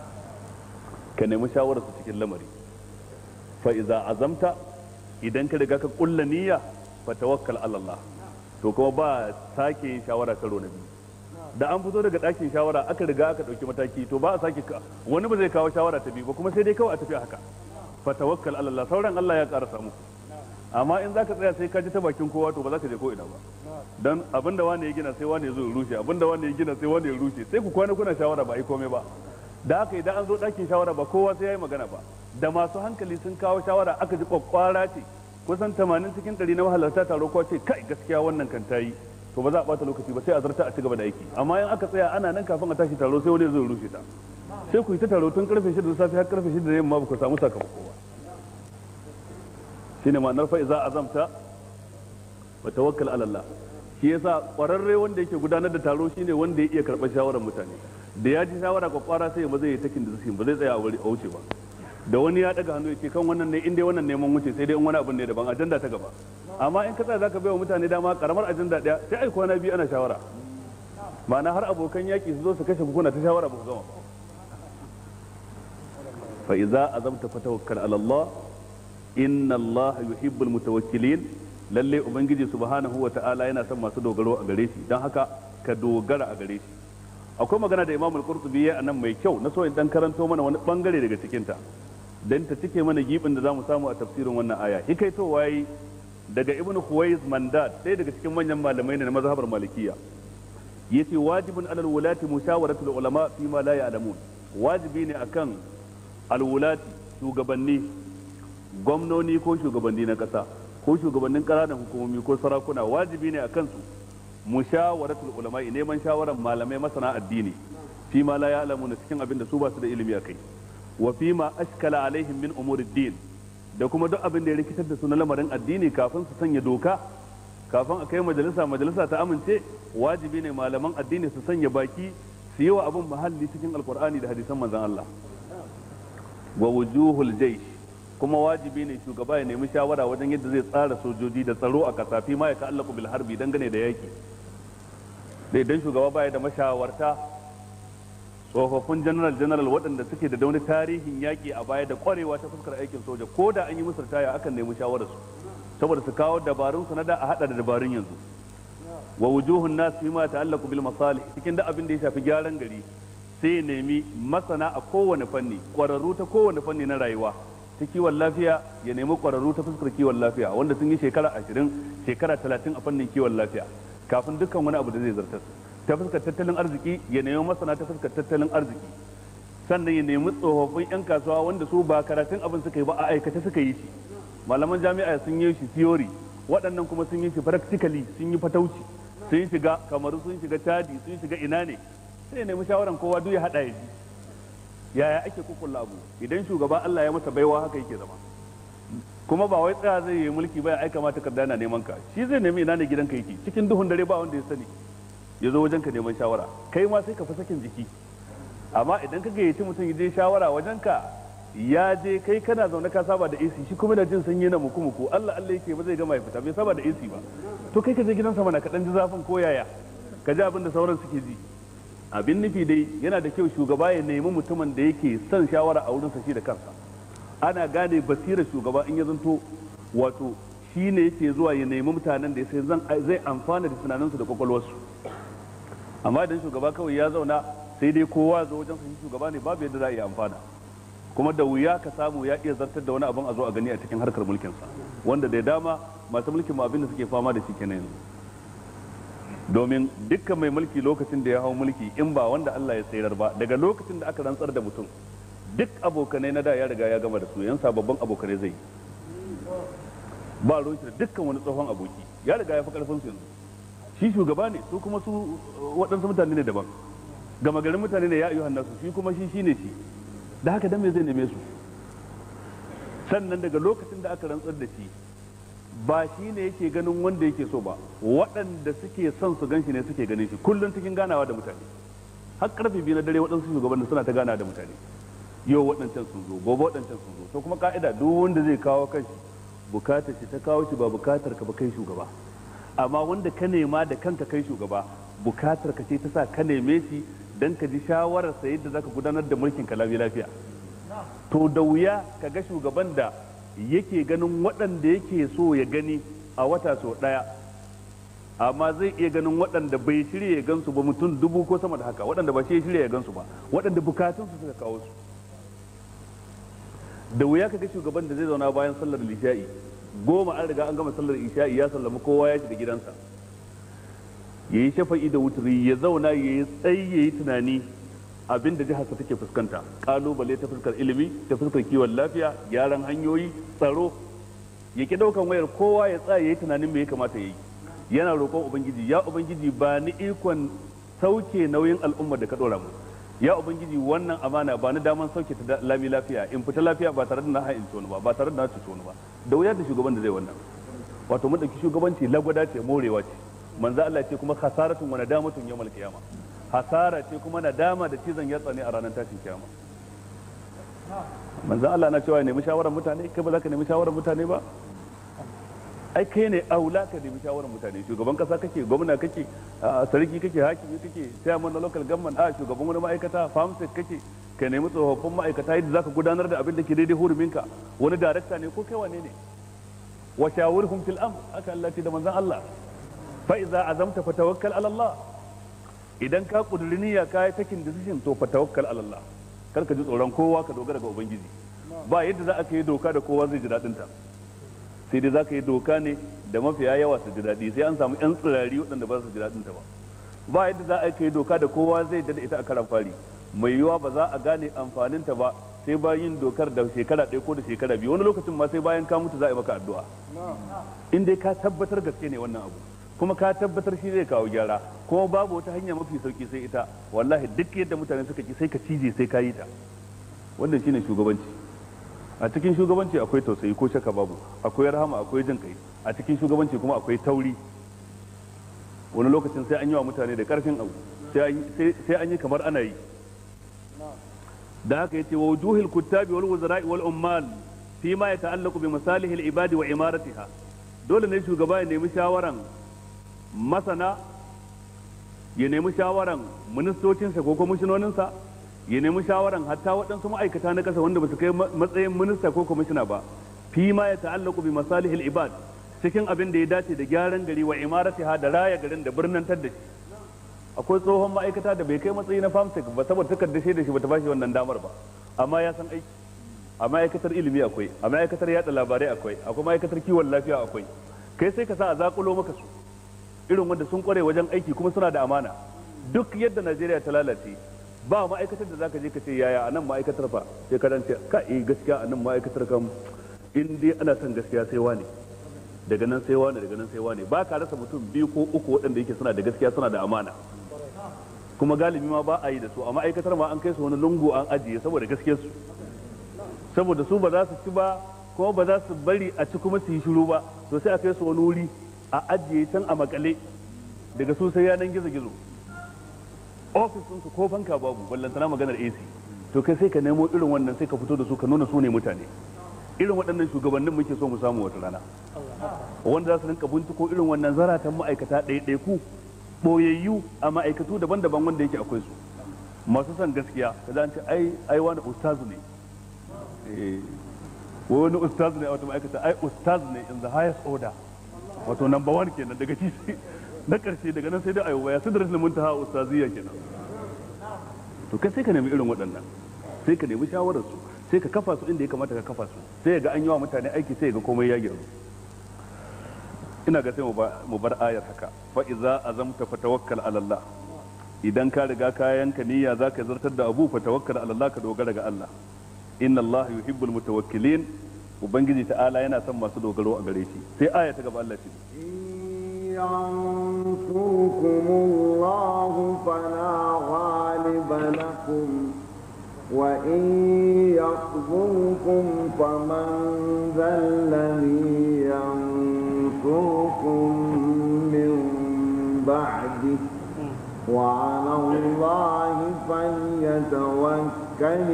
ka nemi shawararsu cikin lamari fa iza azamta idan ka riga ka kulla niyya fa tawakkal ala Allah to kuma ba sake yin shawara karo na biyu da an fito daga ɗakin shawara aka riga aka ɗauki mataki to ba a sake wani ba zai kawo shawara ta biyu ba kuma sai dai kawai a tafi haka fa tawakkal ala Allah sauran Allah ya ƙara samu amma in zaka tsaya sai ka ji ta bakin kowa to ba za ka je ko ina ba dan abinda wani ya gina sai wani ya zo ya rushe abinda wani ya gina sai wani ya rushe sai ku kwana kuna shawara ba ai komai ba da haka idan an zo ɗakin shawara ba kowa sai ya yi magana ba da masu hankali sun kawo shawara aka ji kwakwara ce kusan tamanin cikin ɗari na mahalarta taro kowa ce kai gaskiya wannan kan tayi to ba za a bata lokaci ba sai a zarta a ci gaba da aiki amma in aka tsaya ana nan kafin a tashi taro sai wani zai rushe ta sai ku yi ta taro tun karfe shida da safe har karfe shida da yamma ba ku samu sakamako ba shine ma'anar fa iza azamta wa tawakkal ala Allah shi yasa kwararre wanda yake gudanar da taro shine wanda ya iya karɓar shawarar mutane da ya ji shawara kwakwara sai ba zai yi takin da zai ba zai tsaya a wuce ba da wani ya daga hannu ya ce kan wannan ne in dai wannan neman wuce sai dai in wani abin ne daban ajanda ta gaba amma in ka tsaya zaka bai wa mutane dama karamar ajanda daya sai ai kwana biyu ana shawara ma'ana har abokan yaki su zo su kashe kuna ta shawara ba ku gama fa idza azamta fatawakkal ala Allah inna Allah yuhibbul mutawakkilin lalle ubangiji subhanahu wa ta'ala yana son masu dogaro a gare shi dan haka ka dogara a gare shi akwai magana da Imam al-Qurtubi ya anan mai kyau na so in dan karanto mana wani bangare daga cikin ta dan ta cike mana gibin da zamu samu a tafsirin wannan aya hikaito wayi daga Ibn Khuwayz Mandad ɗaya daga cikin manyan malamai ne na mazhabar Malikiyya yace wajibun alal wulati mushawaratul ulama fi ma la ya'lamun wajibi ne akan alwulati shugabanni gwamnoni ko shugabanni na kasa ko shugabannin ƙananan hukumomi ko sarakuna wajibi ne akan su mushawaratul ulama neman shawaran malamai masana addini fi ma la ya'lamuna cikin abin da su ba su da ilimi akai wa fi ma ashkala alaihim min umurid din da kuma duk abin da ya rikitar da su na lamarin addini kafin su sanya doka kafin a kai majalisa majalisa ta amince wajibi ne malaman addini su sanya baki su yi wa abin mahalli cikin alkur'ani da hadisan manzon Allah wa wujuhul jaysh kuma wajibi ne shugaba ya nemi shawara wajen yadda zai tsara sojoji da tsaro a kasafi ma ya ta'allaku bil harbi dangane da yaki da idan shugaba baya da mashawarta tsofaffin general general waɗanda suke da wani tarihin yaki a baya da kwarewa ta fuskar aikin soja ko da an yi musu ritaya akan nemi shawarar su saboda su kawo dabarun su na da a hada da dabarun yanzu wa wujuhun nas ma ta'allaku bil masalih cikin da abin da ya shafi gyaran gari sai nemi masana a kowane fanni kwararru ta kowane fanni na rayuwa ta kiwon lafiya ya nemi kwararru ta fuskar kiwon lafiya wanda sun yi shekara ashirin shekara talatin a fannin kiwon lafiya kafin dukkan wani abu da zai zartar ta fuskar tattalin arziki ya nemi masana ta fuskar tattalin arziki sannan ya nemi tsofaffin yan kasuwa wanda su ba karatun abin suka yi ba a aikace suka yi shi malaman jami'a sun yi shi theory waɗannan kuma sun yi shi practically sun yi fatauci sun shiga kamaru sun shiga chadi sun shiga ina ne sai ya nemi shawaran kowa duk ya haɗa ya ji yaya ake kukulla abu idan shugaba Allah ya masa baiwa haka yake zama kuma ba wai tsaya zai yi mulki ba ya aika mata takarda na neman ka shi zai nemi ina ne gidanka yake cikin duhun dare ba wanda ya sani ya zo wajen ka neman shawara kai ma sai ka fi sakin jiki amma idan ka gayyaci mutum ya je shawara wajen ka ya je kai kana zaune ka saba da A C shi kuma da jin sanyi na muku muku Allah Allah yake ba zai gama ya fita bai saba da A C ba to kai ka je gidansa mana ka dan ji zafin ko yaya ka ji abin da sauran suke ji abin nufi dai yana da kyau shugaba ya nemi mutumin da yake son shawara a wurinsa shi da kansa. Ana gane basirar shugaba in ya zanto wato shi ne yake zuwa ya nemi mutanen da ya sai zai amfana da tunaninsu da kwakwalwarsu. Amma idan shugaba kawai ya zauna sai dai kowa zo wajen shi shugaba ne, babu yadda za a yi amfana, kuma da wuya ka samu ya iya zartar da wani abin a zo a gani a cikin harkar mulkinsa, wanda da dama masu mulkin abin da suke fama da shi kenan yanzu. Domin dukkan mai mulki lokacin da ya hau mulki in ba wanda Allah ya sayar ba, daga lokacin da aka rantsar da mutum duk abokanai na da ya riga ya gama da su, yan sababbin abokanai zai ba ruwan shi da dukkan wani tsohon aboki, ya riga ya fi karfin su yanzu. Shi shugaba ne, su kuma su waɗansu mutane ne daban, gama garin mutane ne ya ayyuhan nasu, shi kuma shi shine shi, da haka dan me zai neme su. Sannan daga lokacin da aka rantsar da shi ba shi ne yake ganin wanda yake so ba, waɗanda suke son su ganshi ne suke ganin shi kullum cikin ganawa da mutane. Har karfe biyu na dare waɗansu shugabannin suna ta gana da mutane, yau waɗancan sun zo gobe waɗancan sun zo. To kuma ka'ida duk wanda zai kawo kanshi bukatar shi ta kawo shi, ba bukatar ka ba kai shugaba. Amma wanda ka nema da kanka kai shugaba, bukatar ka ce ta sa ka neme shi dan ka ji shawararsa yadda zaka gudanar da mulkin ka lafiya. To da wuya ka ga shugaban da yake ganin waɗanda yake so ya gani a wata sau ɗaya, amma zai iya ganin waɗanda bai shirya ya gansu ba mutum dubu ko sama da haka, waɗanda ba shi ya shirya ya gansu ba, waɗanda bukatunsu suka kawo su. Da wuya ka ga shugaban da zai zauna bayan sallar isha'i goma an riga an gama sallar isha'i ya sallama kowa ya shiga gidansa, ya yi shafa'i da wuturi, ya zauna ya yi tsayi ya yi tunani abin da jiharsa take fuskanta, kalubale ta fuskar ilimi, ta fuskar kiwon lafiya, gyaran hanyoyi, tsaro. Ya ki daukan wayar kowa ya tsaya yayi tunanin me ya kamata yayi, yana roƙon ubangiji, ya ubangiji ba ni ikon sauke nauyin al'umma da ka dora mu, ya ubangiji wannan amana ba ni daman sauke ta lami lafiya, in fita lafiya ba tare da na ha'inci wani ba, ba tare da na cuci wani ba. Da wuya da shugaban da zai wannan. Wato mun dauki shugabanci lagwada ce, morewa ce. Manzo Allah ce kuma khasaratun wa nadamatun yawmal qiyamah, hasara ce kuma nadama da cizon yatsa ne a ranar tashin kiyama. Manzo Allah na cewa nemi shawarar mutane, kai ba za ka nemi shawarar mutane ba? Ai kai ne aula ka nemi shawarar mutane. Shugaban kasa kake, gwamna kake, sarki kake, hakimi kake, chairman na local government, a shugaban wani ma'aikata, famsec kake, ka nemi tsofaffin ma'aikata yadda zaka gudanar da abin da ke daidai huruminka. Wani darakta ne ko kai wane ne? Wa shawirhum fil amr, haka Allah ce da manzon Allah. Fa iza azamta fatawakkal ala Allah. Idan ka kuduri niyya ka yi taking decision to fa tawakkal ala Allah, kar ka ji tsoron kowa, ka dogara ga ubangiji. Ba yadda za a yi doka da kowa zai ji daɗin ta, sai dai za ka yi doka ne da mafiya yawa su ji daɗi, sai an samu yan tsirari waɗanda ba su ji daɗin ta ba. Ba yadda za a yi doka da kowa zai da ita a karan fari, mai yiwa ba za a gane amfanin ta ba sai bayan dokar da shekara ɗaya ko da shekara biyu, wani lokacin ma sai bayan ka mutu za a yi maka addu'a. In dai ka tabbatar gaske ne wannan abu, kuma ka tabbatar shi zai kawo gyara, kuma babu wata hanya mafi sauki sai ita, wallahi duk yadda mutane suka ki sai ka cije sai ka yi ta. Wannan shine shugabanci. A cikin shugabanci akwai tausayi ko shaka babu, akwai rahama, akwai jin kai. A cikin shugabanci kuma akwai tauri. Wani lokacin sai an yi wa mutane da karfin abu, sai an yi kamar ana yi. Da haka yace wa wujuhil kuttabi wal wuzara'i wal ummal fi ma yata'allaqu bi masalihil ibadi wa imaratiha. Dole ne shugaba ya nemi shawaran masana, ya nemi shawaran ministocinsa ko kwamishinoninsa, ya nemi shawaran hatta waɗansu ma'aikata na ƙasa wanda ba su kai matsayin minista ko kwamishina ba, fi ma ya ta'allaku bi masalihil ibad, cikin abin da ya dace da gyaran gari wa imaratiha da raya garin da birnantar da shi. Akwai tsohon ma'aikata da bai kai matsayi na famsec ba saboda takardar shaidar shi bata bashi wannan damar ba, amma ya san aiki. A ma'aikatar ilimi akwai, a ma'aikatar yada labarai akwai, akwai ma'aikatar kiwon lafiya akwai. Kai sai ka sa a zakulo maka su, irin wanda sun kware wajen aiki kuma suna da amana. Duk yadda Najeriya ta lalace, ba ma'aikatar da zaka je ka ce yaya a nan ma'aikatar fa, sai ka dace ka eh gaskiya a nan ma'aikatar kam in dai ana son gaskiya sai wane, daga nan sai wane, daga nan sai wane. Ba ka rasa mutum biyu ko uku waɗanda yake suna da gaskiya, suna da amana, kuma galibi ma ba a yi da su. A ma'aikatar ma an kai su wani lungu an ajiye saboda gaskiyar su, saboda su ba za su ci ba kuma ba za su bari a ci kuma su yi shiru ba, to sai a kai su wani wuri a ajiye can a makale, daga su sai yanan gizo-gizo, ofis ɗinsu ko fanka babu, ballantana maganar A C. To kai sai ka nemo irin wannan sai ka fito da su ka nuna su ne mutane. Irin waɗannan shugabannin muke so mu samu wata rana, wanda za su rinka binciko irin wannan zaratan ma'aikata ɗaiɗaiku ɓoyayyu a ma'aikatu daban-daban wanda yake akwai su. masu son gaskiya kaza an ce ai ai wani ustazu ne eh wani ustazu ne a wata ma'aikata ai ustazu ne in the highest order wato number one kenan daga shi na karshe daga nan sai dai ayo ya sidrar muntaha ustaziyya kenan to kai sai ka nemi irin waɗannan sai ka nemi shawarar su sai ka kafa su inda ya kamata ka kafa su sai ga an yi wa mutane aiki sai ga komai ya gyaru ina ga sai mu bar ayar haka fa iza azamta fatawakkal ala Allah idan ka riga ka yanka niyya zaka zartar da abu fatawakkal ala Allah ka dogara ga Allah inna Allah yuhibbul mutawakkilin ubangiji ta'ala yana son masu dogaro a gare shi sai aya ta gaba Allah ce ينصركم الله فلا غالب لكم وإن يخذلكم فمن ذا الذي ينصركم من بعده وعلى الله فليتوكل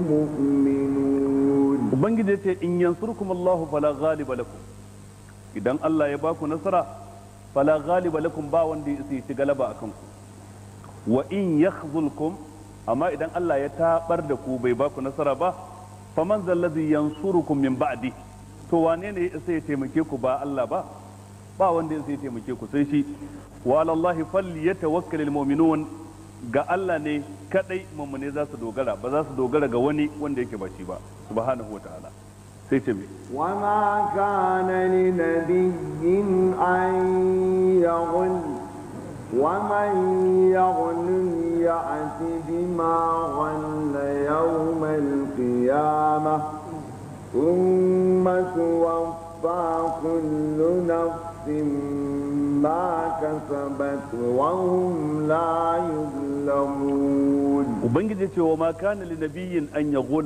المؤمنون ubangiji ya ce in yansurkum Allah fala ghaliba lakum idan Allah ya baku nasara fala ghaliba lakum ba wanda ya ci galaba akan ku wa in yakhzulkum amma idan Allah ya tabar da ku bai baku nasara ba faman zal ladhi yansurukum min ba'di to wane ne sai ya taimake ku ba Allah ba ba wanda ya sai ya taimake ku sai shi wa ala Allah falyatawakkalul mu'minun ga Allah ne kadai mummune za su dogara ba za su dogara ga wani wanda yake ba shi ba subhanahu wa ta'ala sai ce me wa ma kana li nabiyyin an yaghul wa man yaghul ya'ti bima ghalla yawm al-qiyamah thumma tuwaffa kullu nafsin ما كسبت وهم لا يظلمون ubangiji ce wa ma kana li nabiyyin an yaghul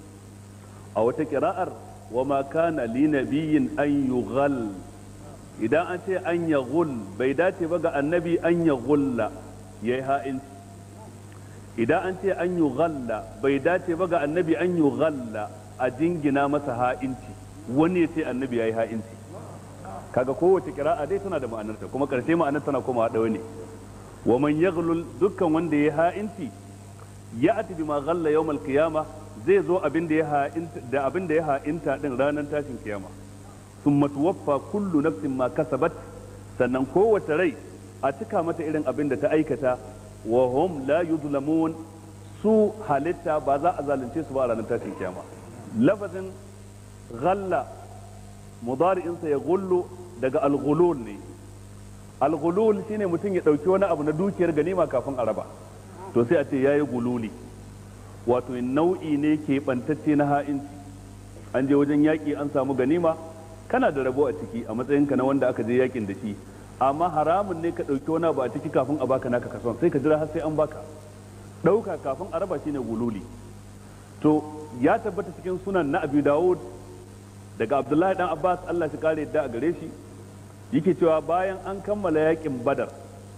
a wata qira'ar wa ma kana li nabiyyin an yughal idan an ce an yaghul bai dace ba ga annabi an yaghulla yayi ha'inci idan an ce an yughalla bai dace ba ga annabi an yughalla a jingina masa ha'inci wani ya ce annabi yayi ha'inci kaga kowace kira'a dai tana da ma'anarta kuma karshe ma'anar tana komawa da wani wa man yaghlul dukkan wanda ya ha'inci ya'ti bima ghalla yawmal qiyama zai zo abin da ya ha'inta da abin da ya ha'inta din ranar tashin kiyama thumma tuwaffa kullu nafsin ma kasabat sannan kowace rai a cika mata irin abin da ta aikata wa hum la yuzlamun su halitta ba za a zalunce su ba a ranar tashin kiyama lafazin ghalla mudari'insa ya gullu daga alghulul ne alghulul shine mutum ya dauki wani abu na dukiyar ganima kafin a raba to sai a ce yayi gululi wato nau'i ne ke bantacce na ha'inci an je wajen yaki an samu ganima kana da rabo a ciki a matsayinka na wanda aka je yakin da shi amma haramun ne ka dauki wani abu a ciki kafin a baka naka kason sai ka jira har sai an baka dauka kafin a raba shine gululi to ya tabbata cikin sunan na Abi Dawud daga Abdullahi dan Abbas Allah shi kare yadda a gare shi yake cewa bayan an kammala yakin Badar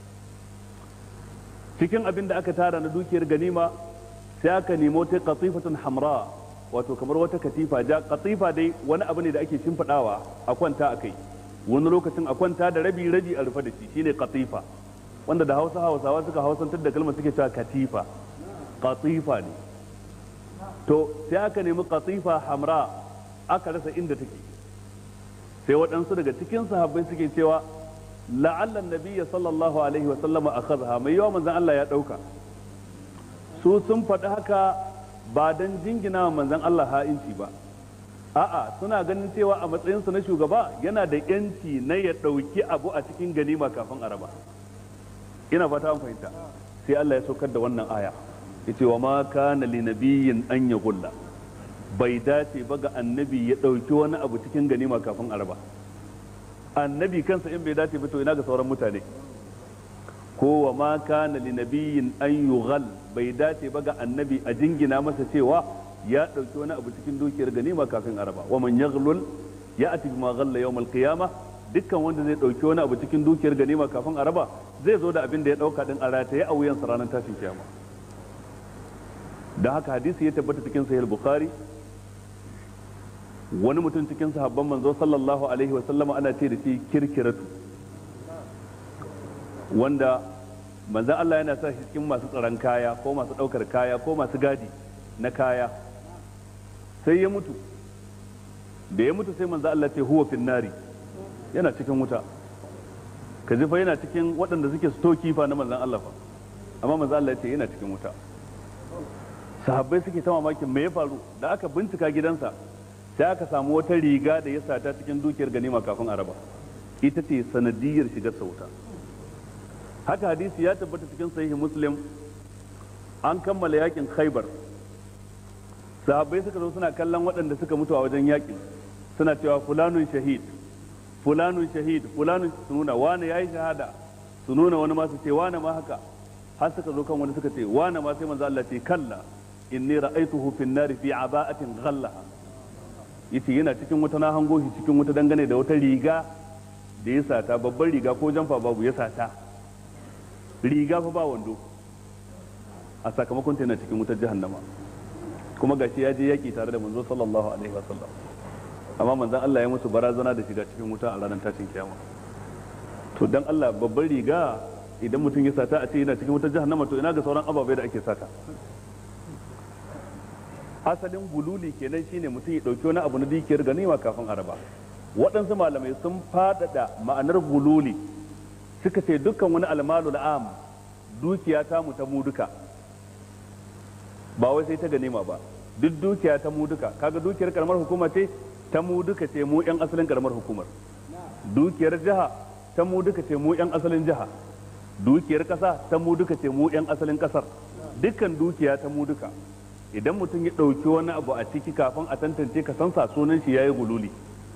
cikin abin da aka tara na dukiyar ganima sai aka nemo ta qatifatun hamra wato kamar wata katifa ja qatifa dai wani abu ne da ake shimfidawa a kwanta akai wani lokacin a kwanta da rabi rabi a rufe da shi shine qatifa wanda da Hausa Hausawa suka hausantar da kalmar suke cewa katifa qatifa ne to sai aka nemi qatifa hamra aka rasa inda take sai waɗansu daga cikin sahabbai suke cewa la'alla nabiyya sallallahu alaihi wa sallama akhadha mai yawa manzon Allah ya dauka su sun faɗi haka ba dan jingina manzon Allah ha'inci ba a'a suna ganin cewa a matsayin su na shugaba yana da yanci na ya dauki abu a cikin ganima kafin araba ina fata an fahimta sai Allah ya saukar da wannan aya yace wa ma kana li nabiyyin an yagulla bai dace ba ga annabi ya ɗauki wani abu cikin ganima kafin araba annabi kansa in bai dace ba to ina ga sauran mutane ko wa ma kana li nabiyyin an yughal bai dace ba ga annabi a jingina masa cewa ya ɗauki wani abu cikin dukiyar ganima kafin araba wa man yaghlul ya'ti bima ghalla yawm al-qiyamah dukkan wanda zai ɗauki wani abu cikin dukiyar ganima kafin araba zai zo da abin da ya ɗauka din a rataye a wuyansa ranar tashin kiyama da haka hadisi ya tabbata cikin sahih bukhari wani mutum cikin sahabban manzo sallallahu alaihi wa sallama ana ce da shi kirkiratu wanda manzon Allah yana sa shi cikin masu tsaron kaya ko masu ɗaukar kaya ko masu gadi na kaya, sai ya mutu. Da ya mutu sai manzon Allah ce huwa finnari, yana cikin wuta. Ka ji fa yana cikin waɗanda suke stoki fa na manzon Allah fa, amma manzon Allah ya ce yana cikin wuta. Sahabbai suke ta mamakin me ya faru. Da aka bincika gidansa sai aka samu wata riga da ya sata cikin dukiyar ganima kafin araba, ita ce sanadiyar shigar sa wuta. Haka hadisi ya tabbata cikin sahihi Muslim, an kammala yakin Khaibar, sahabbai suka zo suna kallon waɗanda suka mutu a wajen yakin, suna cewa fulanun shahid fulanun shahid fulanun, su nuna wani yayi shahada, su nuna wani ma su ce wani ma haka, har suka zo kan wani suka ce wani ma, sai manzo Allah ce kalla inni ra'aytuhu fin nari fi aba'atin ghallaha, yace yana cikin wata, na hango shi cikin wata dangane da wata riga da ya sata, babban riga ko jamfa babu, ya sata riga fa ba wando, a sakamakon ta yana cikin wutar jahannama. Kuma gashi ya je yaki tare da manzo sallallahu alaihi wasallam, amma manzon Allah ya musu barazana da shiga cikin wuta a ranar tashin kiyama. To dan Allah, babban riga idan mutum ya sata a ce yana cikin wutar jahannama, to ina ga sauran ababai da ake sata. Asalin gululi kenan shine mutum ya dauki wani abu na dukiyar ganima kafin araba. Waɗansu malamai sun faɗaɗa ma'anar gululi, suka ce dukkan wani almalul am, dukiya ta mu ta mu duka, ba wai sai ta ganima ba, duk dukiya ta mu duka. Kaga dukiyar karamar hukuma ce ta mu duka ce mu yan asalin karamar hukumar, dukiyar jiha ta mu duka ce mu yan asalin jiha, dukiyar kasa ta mu duka ce mu yan asalin kasar, dukkan dukiya ta mu duka. Idan mutum ya ɗauki wani abu a ciki kafin a tantance ka san sa, sunan shi yayi gululi.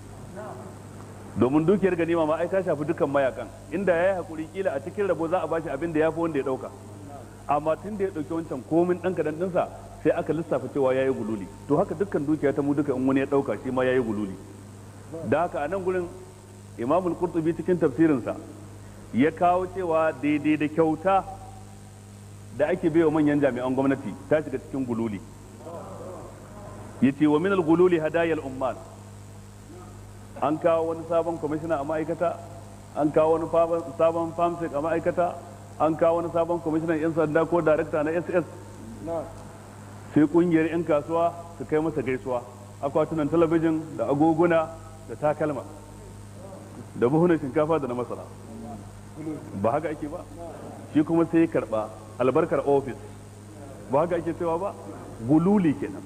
Domin dukiyar ganima ma ai ta shafi dukkan mayakan, inda yayi hakuri kila a cikin rabo za a bashi abin da yafi wanda ya dauka, amma tun da ya dauki wancan komin dan kadan dinsa sai aka lissafa cewa yayi gululi. To haka dukkan dukiya ta mu duka in wani ya dauka shi ma yayi gululi. Da haka a nan gurin Imam al-Qurtubi cikin tafsirinsa ya kawo cewa daidai da kyauta da ake baiwa manyan jami'an gwamnati ta shiga cikin gululi. Yace wa min al-gululi hadayal ummal, an kawo wani sabon kwamishina a ma'aikata, an kawo wani sabon famsek a ma'aikata, an kawo wani sabon kwamishinan 'yan sanda ko darakta na S S, sai kungiyar 'yan kasuwa su kai masa gaisuwa, akwatunan talabijin da agoguna da takalma da buhunan shinkafa da na masara. Ba haka ake ba, shi kuma sai ya karba albarkar ofis, ba haka ake cewa ba. Gululi kenan,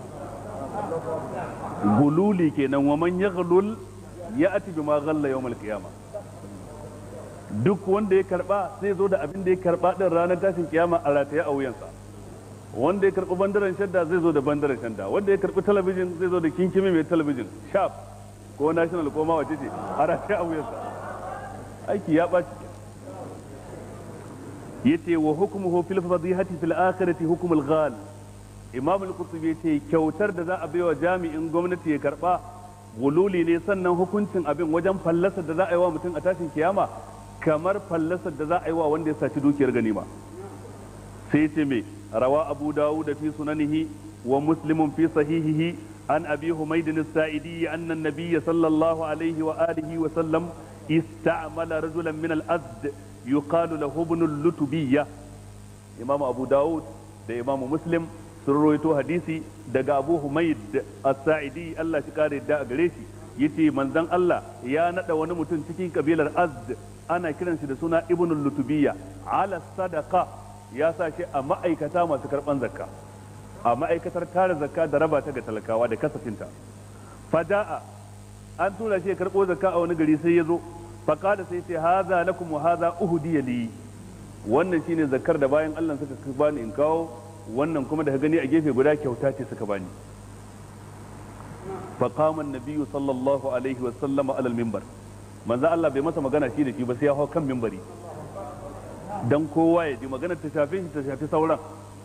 gululi kenan. Wa man yaghlul ya'ti bima ghalla yawm al-qiyamah. Duk wanda ya karba sai zo da abin da ya karba din ranar tashin kiyama a rataye a wuyansa. Wanda ya karbi bandaran shadda zai zo da bandaran shadda, wanda ya karbi talabijin zai zo da kinkimi mai talabijin sharp ko national ko ma wace ce a rataye a wuyansa. Aiki ya ɓaci. Yace wa hukmuhu fil fadihati fil akhirati hukmul ghal. Imam al-Qurtubi yace kyautar da za a baiwa jami'in gwamnati ya karba gululi ne, sannan hukuncin abin wajen fallasar da za a yi wa mutum a tashin kiyama kamar fallasar da za a yi wa wanda ya saci dukiyar ganima. Sai yace me rawa Abu Dawud fi sunanihi wa Muslim fi sahihihi an Abi Humayd as-Sa'idi anna an-nabiy sallallahu alaihi wa alihi wa sallam ista'mala rajulan min al-azd yuqalu lahu ibn al-lutubiyya. Imam Abu Dawud da Imam Muslim sun rawaito hadisi daga Abu Humayd as-Sa'idi, Allah shi kare da gare shi, yace manzon Allah ya nada wani mutum cikin kabilar Azd, ana kiran shi da suna ibn al-lutubiyya, ala sadaqa, ya sa shi a ma'aikata masu karban zakka, a ma'aikatar tara zakka da raba ta ga talakawa da kasafinta. Fada'a, an tura shi ya karbo zakka a wani gari, sai ya zo faqala, sai ce haza lakum wa haza uhdiya li, wannan shine zakkar da bayan Allah suka bani in kawo, wannan kuma da gani a gefe guda kyauta ce suka bani. Faqama an-nabiyyu sallallahu alaihi wa sallama ala al-minbar, manzo Allah bai masa magana shi da shi ba sai ya hau kan minbari dan kowa ya ji maganar ta shafe shi ta shafi sauran.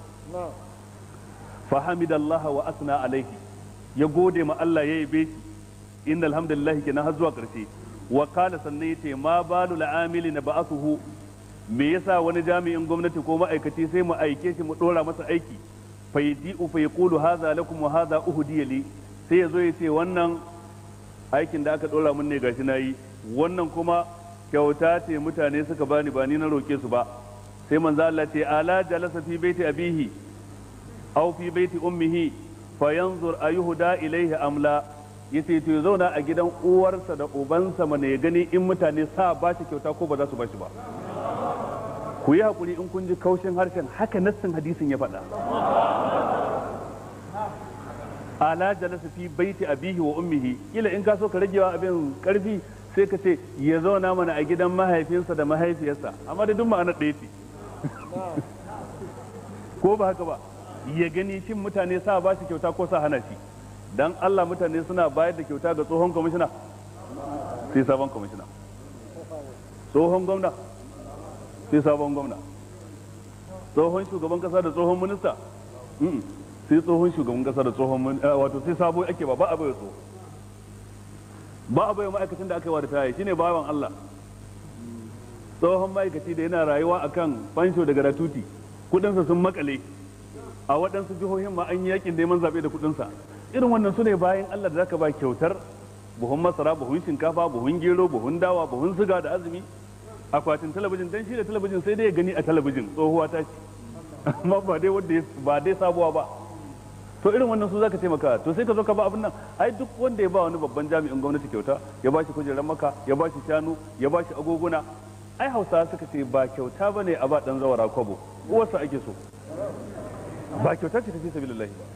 Fa hamidallahi wa asna alaihi, ya gode ma Allah ya yabe shi, innal hamdalillah kenan har zuwa karshe. Wa qala sannan yace ma balu la'amili na ba'athuhu, me yasa wani jami'in gwamnati ko ma'aikaci sai mu aike shi mu dora masa aiki, fa yadi'u fa yaqulu hadha lakum wa hadha uhdiya li, sai yazo yace wannan aikin da aka dora mun ne gashi nayi, wannan kuma kyauta ce mutane suka bani ba ni na roke su ba. sai manzo Allah ce ala jalasa fi baiti abihi aw fi baiti ummihi fa yanzur ayuhda ilayhi amla yace to ya zauna a gidan uwarsa da ubansa mana ya gani in mutane sa ba shi kyauta ko ba za su ba shi ba. Ku yi hakuri in kun ji kaushin harshen haka nassin hadisin ya faɗa. Ala jalasa fi baiti abihi wa ummihi, kila in ka so ka ragewa abin karfi sai ka ce ya zauna mana a gidan mahaifinsa da mahaifiyarsa, amma da duk ma'anar ɗaya ce. Ko ba haka ba, ya gani shin mutane sa ba shi kyauta ko sa hana shi. Dan Allah mutane suna bayar da kyauta ga tsohon kwamishina sai sabon kwamishina, tsohon gwamna sai sabon gwamna, tsohon shugaban kasa da tsohon minista sai tsohon shugaban kasa da tsohon wato sai sabo ake ba ba a bai tsoho, ba a bai ma'aikacin da aka yi wa da tayi shine bawan Allah. Tsohon ma'aikaci da yana rayuwa akan fansho da gratuity, kudinsa sun makale a waɗansu jihohin ma an yi yakin neman zaɓe da kudinsa. Irin wannan su ne bayan Allah da zaka ba kyautar buhun masara, buhun shinkafa, buhun gero, buhun dawa, buhun siga da azumi, akwatin talabijin, dan shi da talabijin sai dai ya gani a talabijin tsohuwa ta ce, amma ba dai wanda ba dai sabuwa ba. To irin wannan su zaka taimaka, to sai ka zo ka ba abin nan. Ai duk wanda ya ba wani babban jami'in gwamnati kyauta, ya ba shi kujerar maka, ya ba shi shanu, ya ba shi agoguna, ai Hausawa suka ce ba kyauta bane a ba dan zawara kwabo, uwarsa ake so. Ba kyauta ce ta fi sabilillahi ba.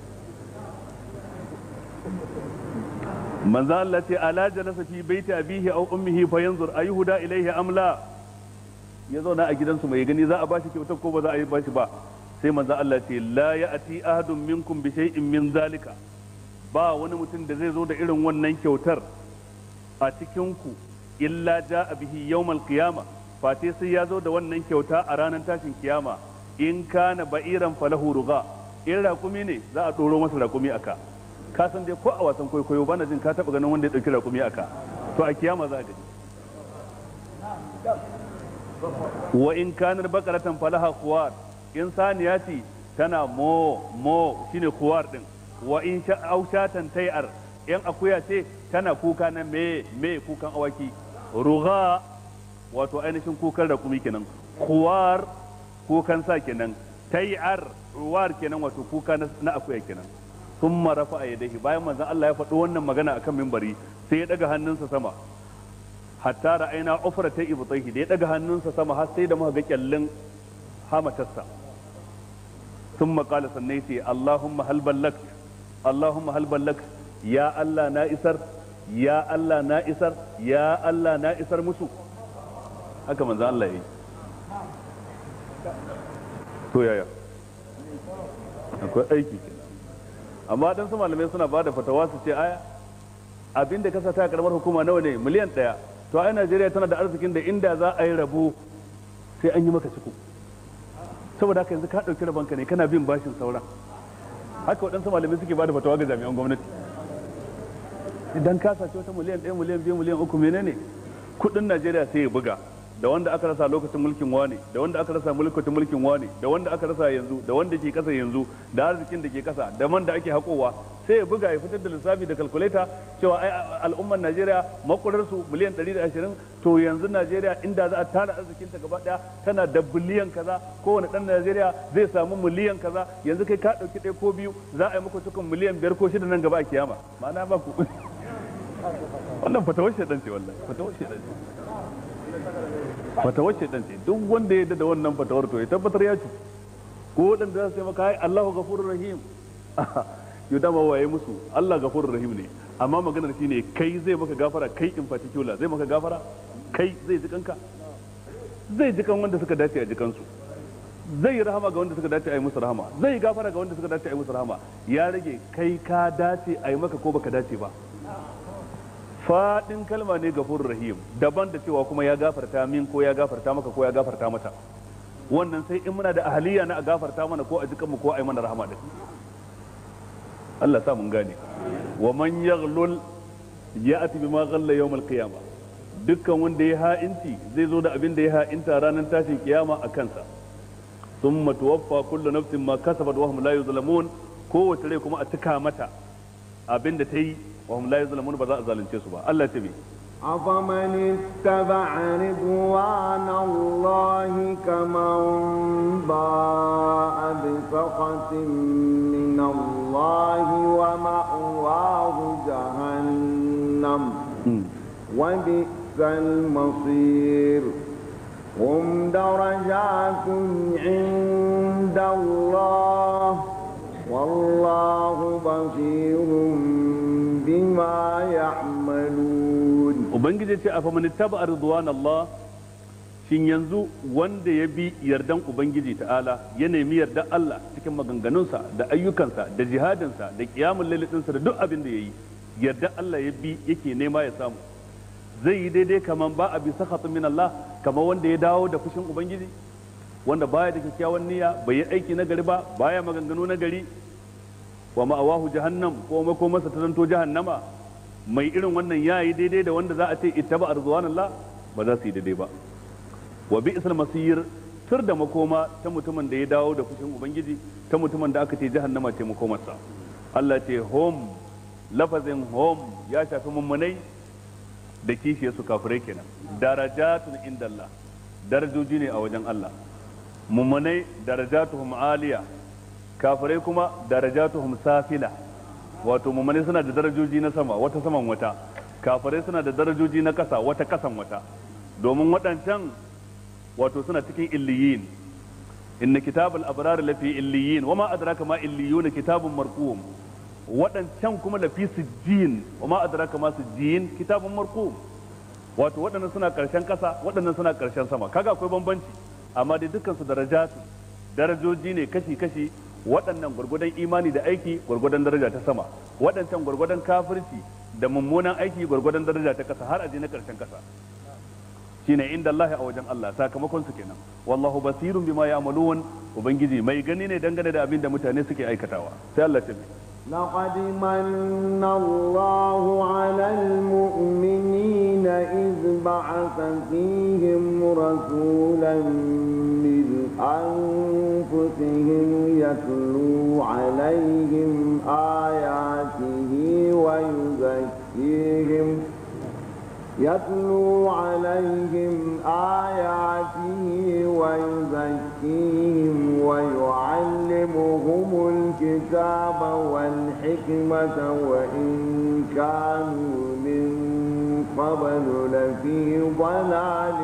manzo Allah ce ala jalasa fi baiti abihi aw ummihi fa yanzur ayuhda ilayhi am la, ya zauna a gidansu mai gani za a bashi kyautar ko ba za a yi bashi ba. Sai manzo Allah ce la ya'ti ahadun minkum bi shay'in min zalika, ba wani mutum da zai zo da irin wannan kyautar a cikin ku illa ja'a bihi yawmal qiyama, fate sai ya zo da wannan kyauta a ranar tashin kiyama. In kana ba'iran falahu ruga, in raƙumi ne za a ɗoro masa raƙumi aka. Ka san dai ko a wasan kwaikwayo bana jin ka taɓa ganin wanda ya ɗauki raƙumi aka, to a kiyama za a gani. Wa in kanar bakaratan falaha kuwar, in saniya ce tana mo mo shine kuwar din. Wa in shatan tayar, in akuya ce tana kuka na me me kukan awaki. Ruga wato ainihin kukan raƙumi kenan, kuwar kukan sa kenan, tayar ruwar kenan wato kuka na akuya kenan. Sun marafa a yadaihi, bayan manzon Allah ya faɗi wannan magana akan mimbari sai ya ɗaga hannunsa sama, hatta ra'ayna ufra ta ibtaihi, da ya ɗaga hannunsa sama har sai da muka ga kyallin hamatarsa. Sun maƙala sannan sai Allahumma hal ballak, Allahumma hal ballak, ya Allah na isar, ya Allah na isar, ya Allah na isar musu. Haka manzon Allah ya yi. To yaya akwai aiki kenan. Amma dan su malamai suna bada fatawa su ce aya abin da kasa ta karamar hukuma nawa ne, miliyan ɗaya, to ai Najeriya tana da arzikin da inda za a yi rabo sai an yi maka ciko, saboda haka yanzu ka ɗauki rabonka ne kana bin bashin sauran. Haka waɗansu malamai suke bada fatawa ga jami'an gwamnati. Idan ka sace wata miliyan ɗaya, miliyan biyu, miliyan uku, menene kuɗin Najeriya sai ya buga, da wanda aka rasa lokacin mulkin wane, da wanda aka rasa lokacin mulkin wane, da wanda aka rasa yanzu, da wanda ke kasa yanzu, da arzikin da ke kasa, da man da ake hakowa, sai ya buga ya fitar da lissafi da kalkuleta cewa ai al'ummar Najeriya makurar su miliyan ɗari da ashirin, to yanzu Najeriya inda za a tara arzikin ta gaba daya tana da biliyan kaza, kowane dan Najeriya zai samu miliyan kaza, yanzu kai ka dauki ɗaya ko biyu za a yi muku cikin miliyan biyar ko shida nan gaba a kiyama. Ma'ana ba ku wannan fatawar shedan ce, wallahi fatawar shedan ce. Fatawar shedan ce, duk wanda ya da wannan fatawar to ya tabbatar ya ci. Ko wadanda za su yi maka hai Allahu ghafurur rahim, yau dama waye musu Allah ghafurur rahim ne, amma maganar shi ne kai zai maka gafara, kai in particular zai maka gafara, kai zai ji kanka, zai ji kan wanda suka dace a jikansu, zai yi rahama ga wanda suka dace a yi musu rahama, zai yi gafara ga wanda suka dace a yi musu rahama. Ya rage kai ka dace a yi maka ko baka dace ba. Faɗin kalma ne gafurur rahim daban da cewa kuma ya gafarta min ko ya gafarta maka ko ya gafarta mata. Wannan sai in muna da ahaliya na a gafarta mana ko a jikan mu ko a yi mana rahama din. Allah sa mun gane. Wa man yaghlul ya'ti bima ghalla yawmal qiyamah, dukkan wanda ya ha'inci zai zo da abin da ya ha'inta ranar tashin kiyama a kansa. Thumma tuwaffa kullu nafsin ma kasabat wa hum la yuzlamun, kowace rai kuma a tuka mata abin da ta yi wa hum la yuzlamun, ba za a zalunce su ba. Allah ta bi أفمن اتبع رضوان الله كمن باء بسخط من الله ومأواه جهنم وبئس المصير هم درجات عند الله والله بصير بما يعملون. Ubangiji ce a faman taba ridwan Allah, shin yanzu wanda ya bi yardan Ubangiji ta'ala ya nemi yardan Allah cikin maganganunsa da ayyukansa da jihadinsa da kiyamun lailatinsa da duk abin da yayi yardan Allah ya bi yake nema ya samu, zai yi daidai kaman ba a bi sakhatun min Allah, kamar wanda ya dawo da fushin Ubangiji, wanda baya da kyakkyawan niyya, bai yi aiki na gari ba, baya maganganu na gari, wa ma'awahu jahannam, ko makomarsa ta zanto jahannama. Mai irin wannan ya yi daidai da wanda za a ce ittaba arzwanallah? Ba za su yi daidai ba. Wa bi'sal masir, tur da makoma ta mutumin da ya dawo da fushin Ubangiji, ta mutumin da aka ce jahannama ce makomarsa. Allah ce hom, lafazin hom ya shafi mummunai da kishiyar su kafirai kenan. Darajatun indallah, darajoji ne a wajen Allah. Mummunai darajatuhum aliya, kafirai kuma darajatuhum safila. Wato mummunai suna da darajoji na sama, wata saman wata, kafirai suna da darajoji na kasa, wata kasan wata. Domin waɗancan wato suna cikin illiyin. Inna kitabul abrar lafi illiyin, wama adraka ma illiyun kitabun marqum. Waɗancan kuma lafi sijjin, wama adraka ma sijjin kitabun marqum. Wato waɗannan suna ƙarshen kasa, waɗannan suna ƙarshen sama. Kaga akwai bambanci, amma dai dukkan su darajatu, darajoji ne kashi-kashi. Waɗannan gwargwadon imani da aiki gwargwadon daraja ta sama, waɗancan gwargwadon kafirci da mummunan aiki gwargwadon daraja ta kasa, har aje na ƙarshen kasa. Shine inda Allah a wajen Allah, sakamakon su kenan. Wallahu basirun bima ya'malun, ubangiji mai gani ne dangane da abin da mutane suke aikatawa. Sai Allah ta bi لقد من الله على المؤمنين إذ بعث فيهم رسولا من أنفسهم يتلو عليهم آياته ويزكيهم يتلو عليهم آياته ويزكيهم ويعلمهم الكتاب والحكمة وإن كانوا من قبل لفي ضلال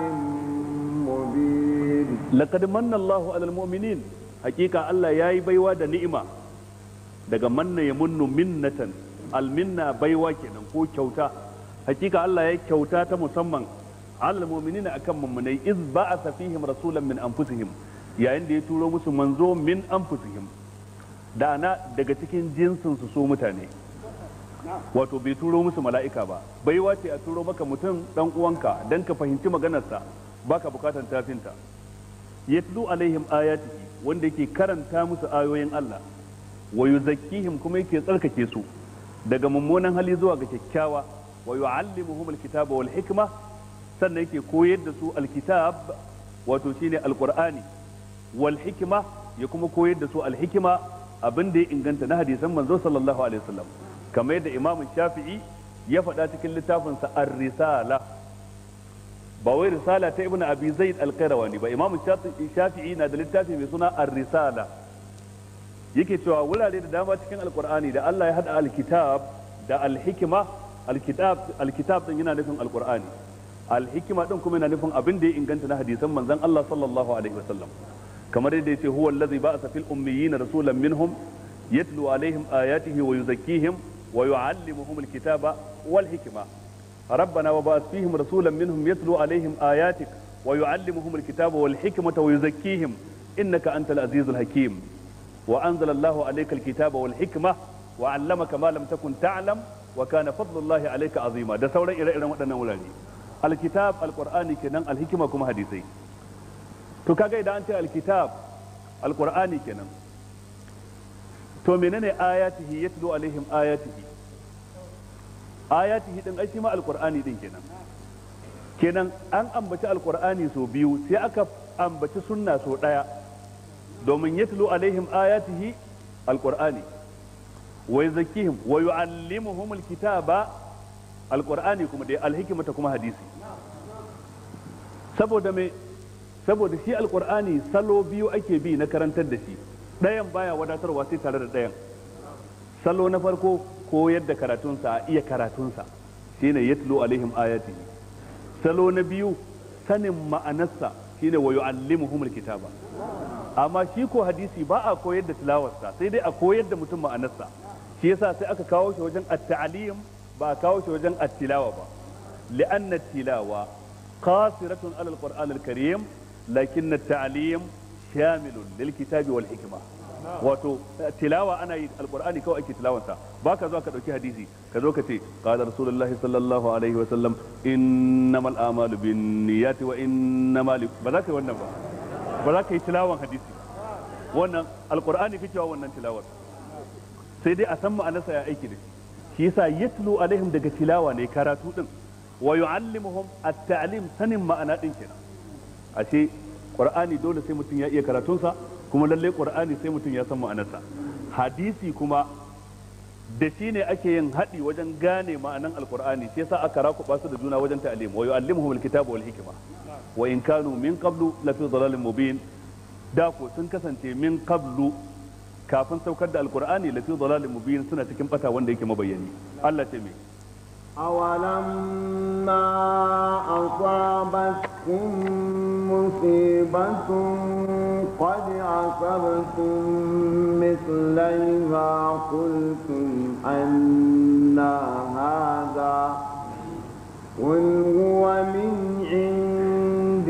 مبين. لقد من الله على المؤمنين، حقيقة الله ياي بيوا دا نعمة daga manna ya munnu minnatan, alminna baiwa kenan ko kyauta. Hakika Allah ya kyauta ta musamman alal mu'minina akan mummunai, iz ba'atha fihim rasulan min anfusihim, yayin da ya turo musu manzo min anfusihim, da na daga cikin jinsin su so mutane. Wato bai turo musu mala'ika ba, baiwa ce a turo maka mutum dan uwanka dan ka fahimci maganarsa, baka bukatan tafinta. Yatlu alaihim ayatihi, wanda yake karanta musu ayoyin Allah, wa yuzakkihim, kuma yake tsarkake su daga mummunan hali zuwa ga kyakkyawa, wa yu'allimuhum alkitaba wal hikma, sannan yake koyar da su alkitab, wato shine alqur'ani, wal hikma, ya kuma koyar da su alhikma, abin da ya inganta na hadisan manzo sallallahu alaihi wasallam, kamar yadda Imam Shafi'i ya faɗa cikin littafin sa Ar-Risala, ba wai risala ta Ibn Abi Zaid al-Qayrawani ba. Imam Shafi'i na da littafi mai suna Ar-Risala, yake cewa wurare da dama cikin alqur'ani da Allah ya hada alkitab da alhikma, alkitab alkitab din yana nufin alqur'ani, alhikma din kuma yana nufin abin da ya inganta na hadisan manzon Allah sallallahu alaihi wasallam, kamar yadda yace huwa allazi ba'atha fil ummiyina rasulan minhum yatlu alaihim ayatihi wa yuzakkihim wa yu'allimuhum alkitaba wal hikma. ربنا وبعث فيهم رسولا منهم يتلو عليهم آياتك ويعلمهم الكتاب والحكمة ويزكيهم إنك أنت العزيز الحكيم وأنزل الله عليك الكتاب والحكمة وعلمك ما لم تكن تعلم وكان فضل الله عليك عظيما. ده سورة إلى إلى وقتنا ولاني الكتاب القرآني كنن الحكمة كما حديثي. تو كاجا إذا أنت الكتاب القرآني كنن تو منين آياته يتلو عليهم آياته ayatihi din ai shi ma alqur'ani din kenan kenan an ambaci alqur'ani so biyu sai aka ambaci sunna so daya domin yatlu alaihim ayatihi alqur'ani wa yuzakkihim wa yuallimuhum alkitaba alqur'ani kuma dai alhikmata kuma hadisi. saboda me saboda shi alqur'ani salo biyu ake bi na karantar da shi, ɗayan baya wadatarwa sai tare da ɗayan. salo na farko koyar da karatunsa a iya karatunsa shine yatlu alaihim ayatihi. salo na biyu sanin ma'anarsa shine wa yu'allimuhumul kitaba. amma shi ko hadisi ba a koyar da tilawarsa sai dai a koyar da mutum ma'anarsa. shi yasa sai aka kawo shi wajen at-ta'lim ba a kawo shi wajen at-tilawa ba, li'anna at-tilawa qasiratun ala al-qur'an al-karim lakin at-ta'lim shamilun lil kitabi wal hikma. wato tilawa ana yi alqur'ani kawai ake tilawansa, ba ka zo ka dauki hadisi ka zo ka ce qala rasulullahi sallallahu alaihi wa sallam innamal a'malu binniyati wa innamal, ba za ka yi wannan ba, ba za ka yi tilawan hadisi. wannan alqur'ani kake wa wannan tilawar, sai dai a san ma'anarsa ya aiki da shi. shi yasa yatlu alaihim daga tilawa ne karatu din, wa yu'allimuhum at-ta'lim sanin ma'ana din kenan. ashe qur'ani dole sai mutum ya iya karatunsa, kuma lalle qur'ani sai mutum ya san ma'anarsa. hadisi kuma da shi ne ake yin haɗi wajen gane ma'anan alqur'ani, shi yasa aka rakuba su da juna wajen ta'lim. wa yu'allimuhum al-kitaba wal hikma wa in kanu min qablu la fi dhalalin mubin. da ko sun kasance min qablu kafin saukar da alqur'ani la fi dhalalin mubin, suna cikin bata wanda yake mabayyani. Allah ta me أولما أصابتكم مصيبة قد عصبتم مثليها قلتم أنى هذا قل هو من عند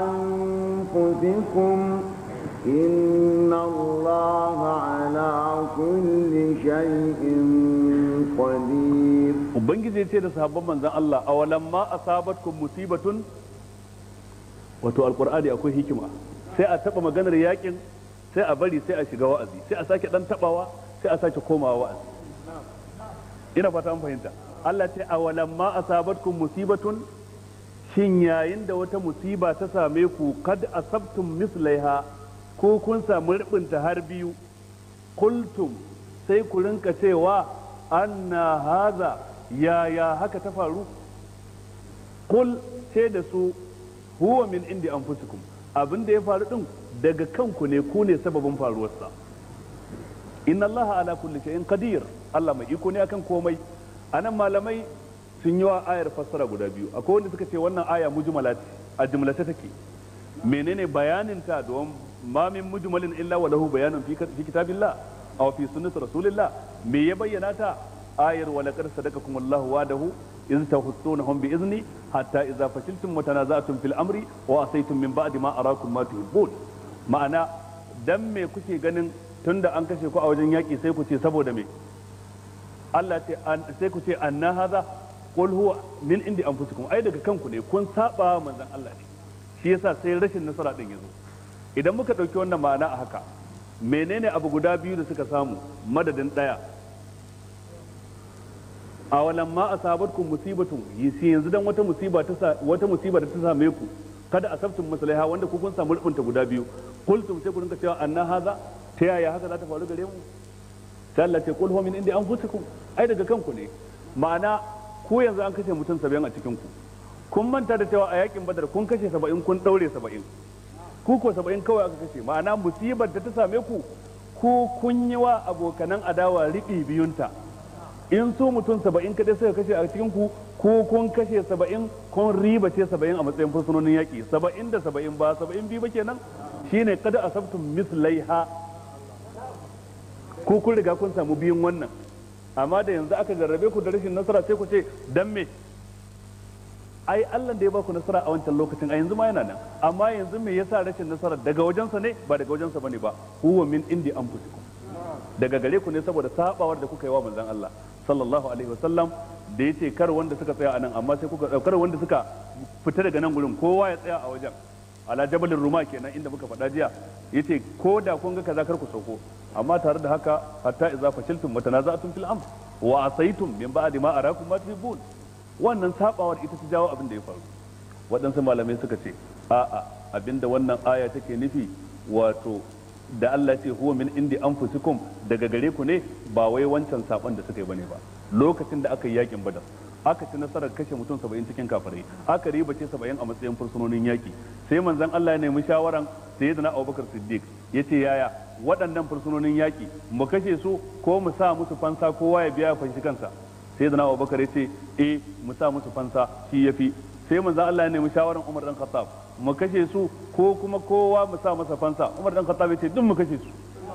أنفسكم إن الله على كل شيء قدير. ubangiji ya ce da sahabban manzan Allah a walamma asabatkum musibatun, wato alqur'ani akwai hikima, sai a taba maganar yakin sai a bari sai a shiga wa'azi, sai a sake dan tabawa sai a sake komawa wa'azi. ina fata an fahimta. Allah ce a walamma asabatkum musibatun, shin yayin da wata musiba ta same ku kad asabtum mislaiha, ko kun samu rubunta har biyu, qultum sai ku rinka cewa anna haza, yaya haka ta faru? Kul ce da su huwa min indi anfusikum, abin da ya faru din daga kanku ne, ku ne sababin faruwarsa. inna allaha ala kulli shay'in qadir, Allah mai iko ne akan komai. anan malamai sun yi wa ayar fassara guda biyu. akwai wanda suka ce wannan aya mujmala ce, a jumlace take. menene bayanin ta? don ma min mujmalin illa wa lahu bayanun fi kitabillah aw fi sunnati rasulillah. me ya bayyana ta? ayar wa laqad sadaqakum Allahu wa'dahu iz tahussunahum bi izni hatta idza fashiltum wa tanaza'tum fil amri wa asaytum min ba'di ma arakum ma tuhibbun. ma'ana dan me kuke ganin tunda an kashe ku a wajen yaki sai ku ce saboda me? Allah ce sai ku ce anna hadha qul huwa min indi anfusikum, ai daga kanku ne, kun saba manzon Allah ne, shi yasa sai rashin nasara din yazo. idan muka dauki wannan ma'ana a haka, menene abu guda biyu da suka samu madadin daya? a walan ma asabatkum musibatun, yisi yanzu dan wata musiba ta wata musiba da ta same ku, kada asabtum maslaha, wanda ku kun samu rubunta guda biyu, kultum sai ku rinka cewa anna haza, ta yaya haka za ta faru gare mu? sai Allah ce qul huwa min indi anfusikum, ai daga kanku ne. ma'ana ku yanzu an kashe mutum saba'in a cikin ku, kun manta da cewa a yakin badar kun kashe saba'in, kun daure saba'in, ku ko saba'in kawai aka kashe. ma'ana musibar da ta same ku, ku kun yi wa abokanan adawa riɓi biyunta. in su mutum saba'in kadai suka kashe a cikin ku, ko kun kashe saba'in, kun riba ce saba'in a matsayin fursunonin yaƙi. saba'in da saba'in ba saba'in biyu ba kenan, shine kada asabtum mislaiha, ko kun riga kun samu biyun wannan. amma da yanzu aka jarrabe ku da rashin nasara sai ku ce dan me? ai Allah da ya ba ku nasara a wancan lokacin a yanzu ma yana nan, amma yanzu me yasa rashin nasara daga wajensa ne ba daga wajensa bane ba? huwa min indi anfusikum, daga gare ku ne saboda sabawar da kuka yi wa manzon Allah sallallahu alaihi wasallam, da yace kar wanda suka tsaya anan, amma sai kuka daukar wanda suka fita daga nan gurin kowa ya tsaya a wajen ala jabalin ruma kenan inda muka faɗa jiya. yace ko da kun ga kaza kar ku sauko, amma tare da haka hatta idza fashiltum wa tanaza'tum fil amr wa asaytum min ba'di ma arakum ma tuhibbun. wannan sabawar ita ta jawo abin da ya faru. waɗansu malamai suka ce a'a, abinda wannan aya take nufi, wato da Allah ce huwa min indi anfusikum, daga gare ku ne, ba wai wancan saban da suka yi bane ba. lokacin da aka yi yakin badar aka ci nasarar kashe mutum saba'in cikin kafirai, aka riba ce saba'in a matsayin fursunonin yaki. Sai manzon Allah ya nemi shawaran sayyidina Abubakar Siddiq, yace yaya waɗannan fursunonin yaki mu kashe su ko mu sa musu fansa kowa ya biya fanshi kansa? Sayyidina Abubakar yace eh mu sa musu fansa shi yafi. Sai manzon Allah ya nemi shawaran Umar dan Khattab, mu kashe su ko kuma kowa mu sa masa fansa? Umar dan Khattab yace duk mu kashe su.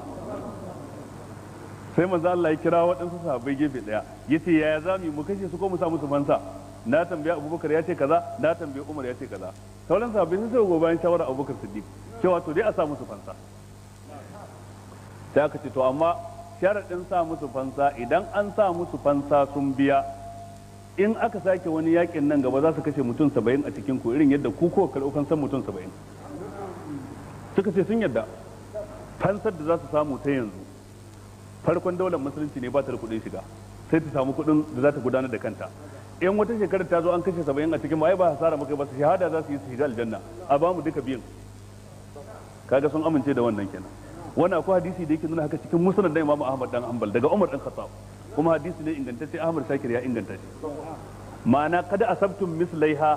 Sai manzo Allah ya kira waɗansu sahabbai gefe daya yace yaya zamu mu kashe su ko mu sa musu fansa? Na tambaya Abubakar ya ce kaza, na tambaya Umar ya ce kaza. Sauran sahabbai sun sai bayan shawara Abubakar Siddiq cewa to dai a sa musu fansa. Sai aka ce to amma sharadin sa musu fansa idan an sa musu fansa sun biya, in aka sake wani yakin nan gaba za su kashe mutum saba'in a cikin ku irin yadda ku ko karɓi fansan mutum saba'in. Suka ce sun yadda fansar da za su samu ta yanzu farkon daular musulunci ne ba ta da kuɗin shiga, sai ta samu kuɗin da za ta gudanar da kanta. In wata shekarar ta zo an kashe saba'in a cikin ai ba hasara maka ba, su shahada za su yi su shiga aljanna, a ba mu duka biyan. Kaga sun amince da wannan kenan. Wannan akwai hadisi da yake nuna haka cikin musnad da Imam Ahmad dan Hanbal daga Umar dan Khattab, kuma hadisi ne ingantacce, Ahmad Shakir ya inganta shi. Ma'ana kada asabtum mislaiha,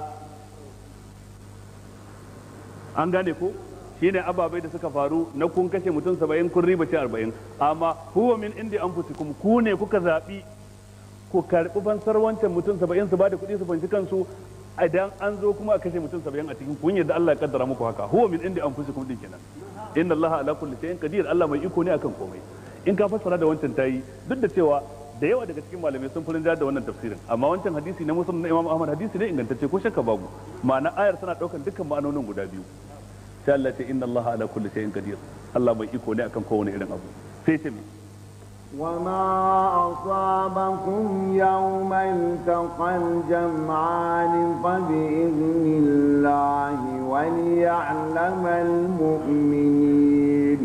an gane ko shine ababai da suka faru na kun kashe mutum saba'in kun riba ce arba'in, amma huwa min indi anfusikum, ku ne kuka zaɓi ku karɓi fansar wancan mutum saba'in su ba da kuɗi su fanci kansu, idan an zo kuma a kashe mutum saba'in a cikin kun yadda Allah ya kaddara muku haka. Huwa min indi anfusikum din kenan. Inna Allah ala kulli shay'in qadir, Allah mai iko ne akan komai. In ka fassara da wancan tayi, duk da cewa da yawa daga cikin malamai sun furin da wannan tafsirin, amma wancan hadisi na Muslim na Imam Ahmad hadisi ne ingantacce ko shakka babu. Ma'ana ayar tana daukan dukkan ma'anonin guda biyu. Sai Allah ce inna Allah ala kulli shay'in qadir, Allah mai iko ne akan kowane irin abu. Sai ce me وما أصابكم يوم التقى الجمعان فبإذن الله وليعلم المؤمنين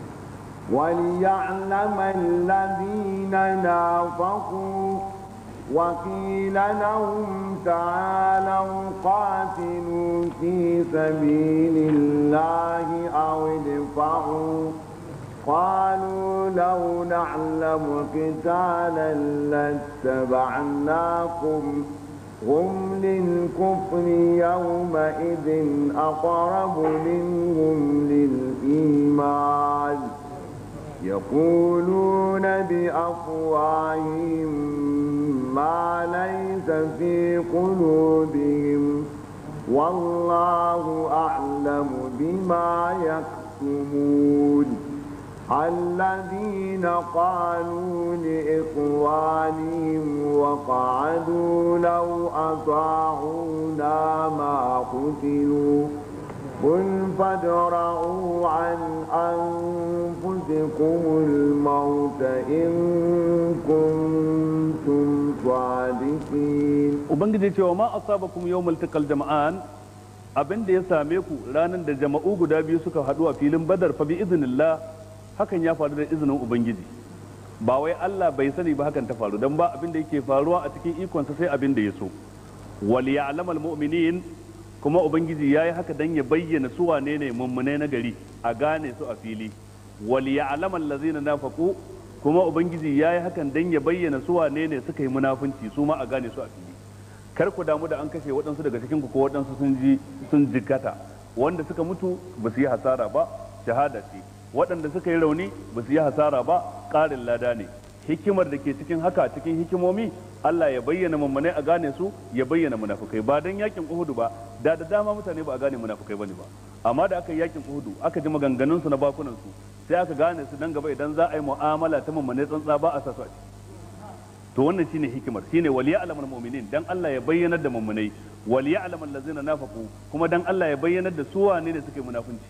وليعلم الذين نافقوا وقيل لهم تعالوا قاتلوا في سبيل الله أو ادفعوا قالوا لو نعلم قتالا لاتبعناكم هم للكفر يومئذ أقرب منهم للإيمان يقولون بأفواههم ما ليس في قلوبهم والله أعلم بما يكتمون الذين قالوا لإخوانهم وقعدوا لو أطاعونا ما قتلوا قل فادرءوا عن أنفسكم الموت إن كنتم صادقين. Ubangiji cewa ma asabakum yawmal taqal jama'an, abin da ya same ku ranar da jama'u guda biyu suka haɗu a filin Badar fa bi iznillah, hakan ya faru da izinin Ubangiji, ba wai Allah bai sani ba hakan ta faru, dan ba abin da yake faruwa a cikin ikonsa sai abin da ya so. Wal ya'lamal mu'minin, kuma Ubangiji yayi haka dan ya bayyana su wane ne mummune na gari, a gane su a fili. Wal ya'lamal ladzina nafaqu, kuma Ubangiji yayi hakan dan ya bayyana su wane ne suka yi munafunci, su ma a gane su a fili. Kar ku damu da an kashe waɗansu daga cikin ku ko waɗansu sun ji sun jikkata, wanda suka mutu ba su yi hasara ba, shahada ce. Waɗanda suka yi rauni ba su yi hasara ba, ƙarin lada ne. Hikimar da ke cikin haka cikin hikimomi, Allah ya bayyana mummunai a gane su, ya bayyana munafukai. Ba dan yakin Uhudu ba, da da dama mutane ba a gane munafukai bane ba, amma da aka yi yakin Uhudu aka ji maganganun su na bakunan su, sai aka gane su dan gaba idan za a yi mu'amala ta mummunai tsantsa ba a sa su a ciki. To wannan shine hikimar, shine waliya'lamul mu'minin, dan Allah ya bayyanar da mummunai, waliya'lamal ladzina nafaqu, kuma dan Allah ya bayyanar da su wane ne suke munafunci.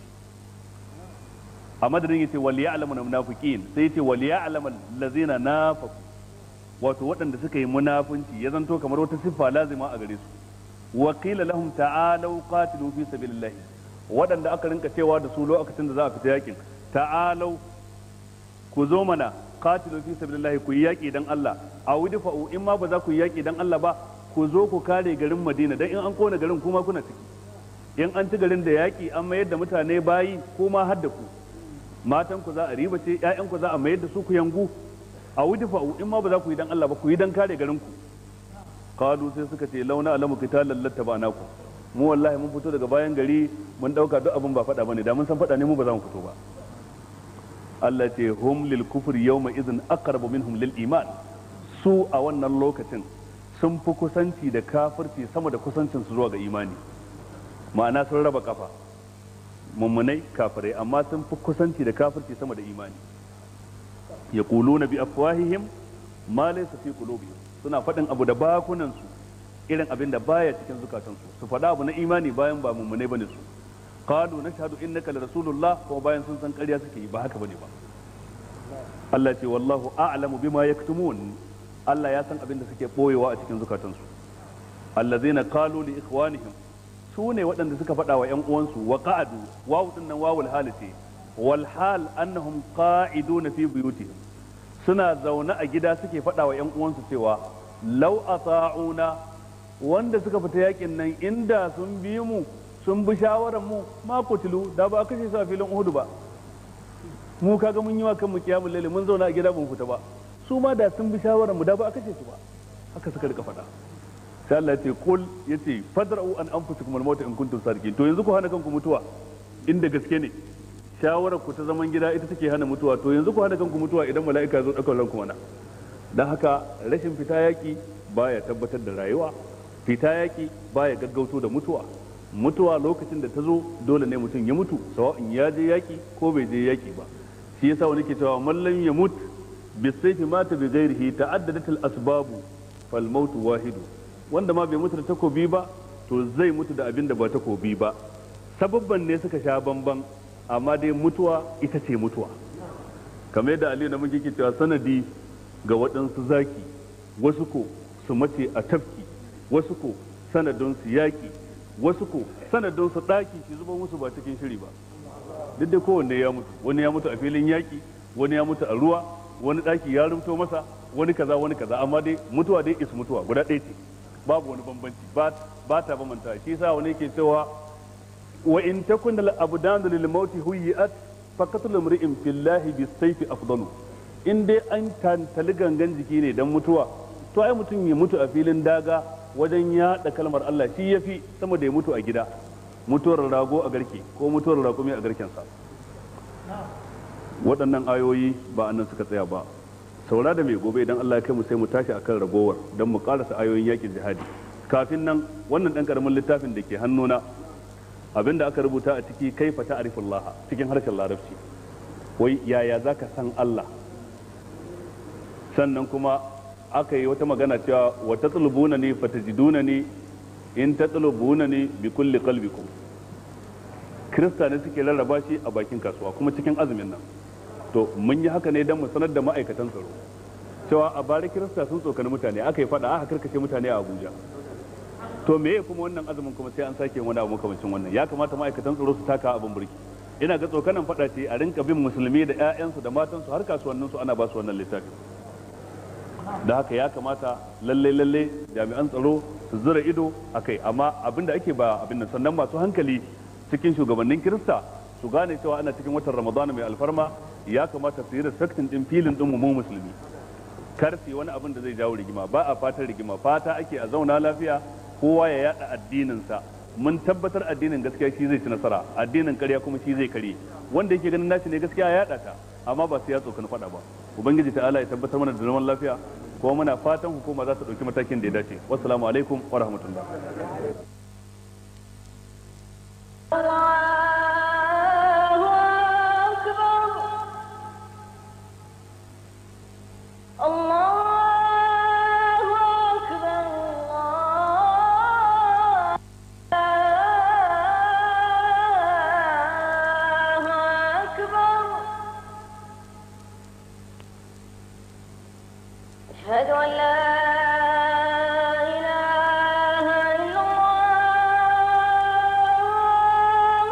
A madadin yace wal ya'lamu munafiqin, sai yace wal ya'lamu allazina nafaqu, wato waɗanda suka yi munafunci ya zanto kamar wata siffa lazima a gare su. Wa qila lahum ta'alu qatilu fi sabilillah, waɗanda aka rinka cewa da su lokacin da za a fita yakin, ta'alu ku zo mana qatilu fi sabilillah, ku yi yaki dan Allah, aw difa'u, in ma ba za ku yi yaki dan Allah ba ku zo ku kare garin Madina, dan in an kona garin kuma kuna ciki, in an ci garin da yaki an mayar da mutane bayi kuma har da ku, matan ku za a riba ce, ƴaƴan ku za a mayar da su ku yangu, a wudifa'u, in ma ba za ku yi dan Allah ba ku yi dan kare garin ku. qalu sai suka ce launa alamu qitalan lattaba'naku mu wallahi mun fito daga bayan gari mun dauka duk abin ba fada bane da mun san fada ne mu ba za mu fito ba Allah ce hum lil kufri yawma idhin aqrabu minhum lil iman su a wannan lokacin sun fi kusanci da kafirci sama da kusancin su zuwa ga imani ma'ana sun raba kafa mummunai kafirai amma sun fi kusanci da kafirci sama da imani yaquluna bi afwahihim ma laysa fi qulubihim suna faɗin abu da bakunan su irin abin da baya cikin zukatansu su faɗa abu na imani bayan ba mummunai bane su qalu nashhadu innaka la rasulullah kuma bayan sun san ƙarya suke yi ba haka bane ba Allah ce wallahu a'lamu bima yaktumun Allah ya san abin da suke boyewa a cikin zukatansu allazina qalu li ikhwanihim su ne waɗanda suka faɗa wa ƴan uwansu wa qa'adu wawu din nan wawul halati wal hal annahum qa'iduna fi buyutihim suna zaune a gida suke faɗa wa ƴan uwansu cewa law ata'una wanda suka fita yakin nan inda sun bi mu sun bi shawaran mu ma kutilu da ba kashe su a filin Uhud ba mu kaga mun yi wa kanmu kiyamul laili mun zauna a gida mun fita ba su ma da sun bi shawaran mu da ba kashe su ba haka suka rika faɗa sai Allah ya ce kul yace fadra'u an anfusukum al-maut in kuntum sadiqin to yanzu ku hana kanku mutuwa inda gaske ne shawarar ku ta zaman gida ita take hana mutuwa to yanzu ku hana kanku mutuwa idan mala'ika zo daukar ranku mana dan haka rashin fita yaki baya tabbatar da rayuwa fita yaki baya gaggauto da mutuwa mutuwa lokacin da ta zo dole ne mutum ya mutu sawa'in ya je yaki ko bai je yaki ba shi yasa wani ke cewa man lam yamut bisayfi mata bi ghairihi ta'addadat al-asbabu fal maut wahidu wanda ma bai mutu da takobi ba to zai mutu da abin da ba takobi ba sababban ne suka sha bamban amma dai mutuwa ita ce mutuwa kamar yadda Aliyu na muke cewa sanadi ga waɗansu zaki wasu ko su mace a tafki wasu ko sanadin su yaki wasu ko sanadin su daki shi zuba musu ba cikin shiri ba duk da kowanne ya mutu wani ya mutu a filin yaki wani ya mutu a ruwa wani daki ya rumto masa wani kaza wani kaza amma dai mutuwa dai is mutuwa guda ɗaya ce babu wani bambanci ba ta bamanta shi yasa wani yake cewa wa in takun al abdan lil maut huyiat faqatul imri'in fillahi bis sayfi afdalu in dai an tantali gangan jiki ne dan mutuwa to ai mutum ya mutu a filin daga wajen yaɗa kalmar Allah shi yafi sama da ya mutu a gida mutuwar rago a garke ko mutuwar raƙumi a garkensa waɗannan ayoyi ba annan suka tsaya ba saura da mai gobe idan Allah ya kai mu sai mu tashi akan ragowar don mu karasa ayoyin yakin jihadi kafin nan wannan dan karamin littafin da ke hannuna abinda aka rubuta a ciki kaifa ta'rifullah cikin harshen larabci wai yaya zaka san Allah sannan kuma aka yi wata magana cewa wa tatlubuna ni fatajiduna ni in tatlubuna ni bi kulli qalbikum kirista ne suke rarraba shi a bakin kasuwa kuma cikin azumin nan to mun yi haka ne don mu sanar da ma'aikatan tsaro cewa a bari kirista sun tsokani mutane aka yi fada aka karkace mutane a Abuja to meye kuma wannan azumin kuma sai an sake wani abu makamancin wannan ya kamata ma'aikatan tsaro su taka abin burki ina ga tsokanan fada ce a rinka bin musulmi da ƴaƴansu da matansu har kasuwannin su ana ba su wannan littafi da haka ya kamata lalle lalle jami'an tsaro su zura ido akai amma abinda ake ba abin nan sannan masu hankali cikin shugabannin kirista su gane cewa ana cikin watan ramadana mai alfarma ya kamata su yi respectin din filin din mu musulmi kar su yi wani abin da zai jawo rigima ba a fatan rigima fata ake a zauna lafiya kowa ya yada addinin sa mun tabbatar addinin gaskiya shi zai ci nasara addinin ƙarya kuma shi zai kare wanda yake ganin nashi ne gaskiya ya yada ta amma ba sai ya tsokani fada ba ubangiji ta'ala ya tabbatar mana da zaman lafiya kuma muna fatan hukuma za ta dauki matakin da ya dace wassalamu alaikum wa rahmatullah أشهد أن لا إله إلا الله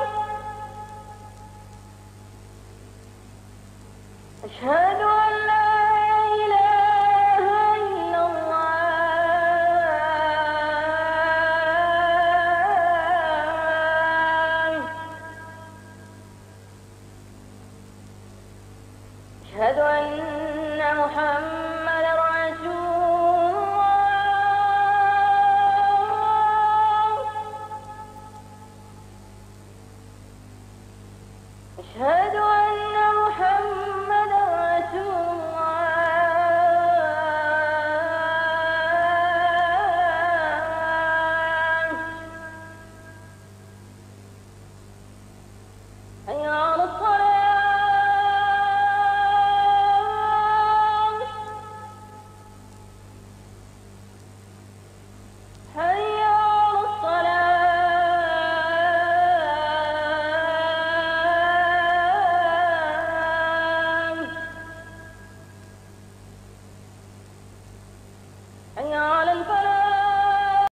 أشهد أن محمدا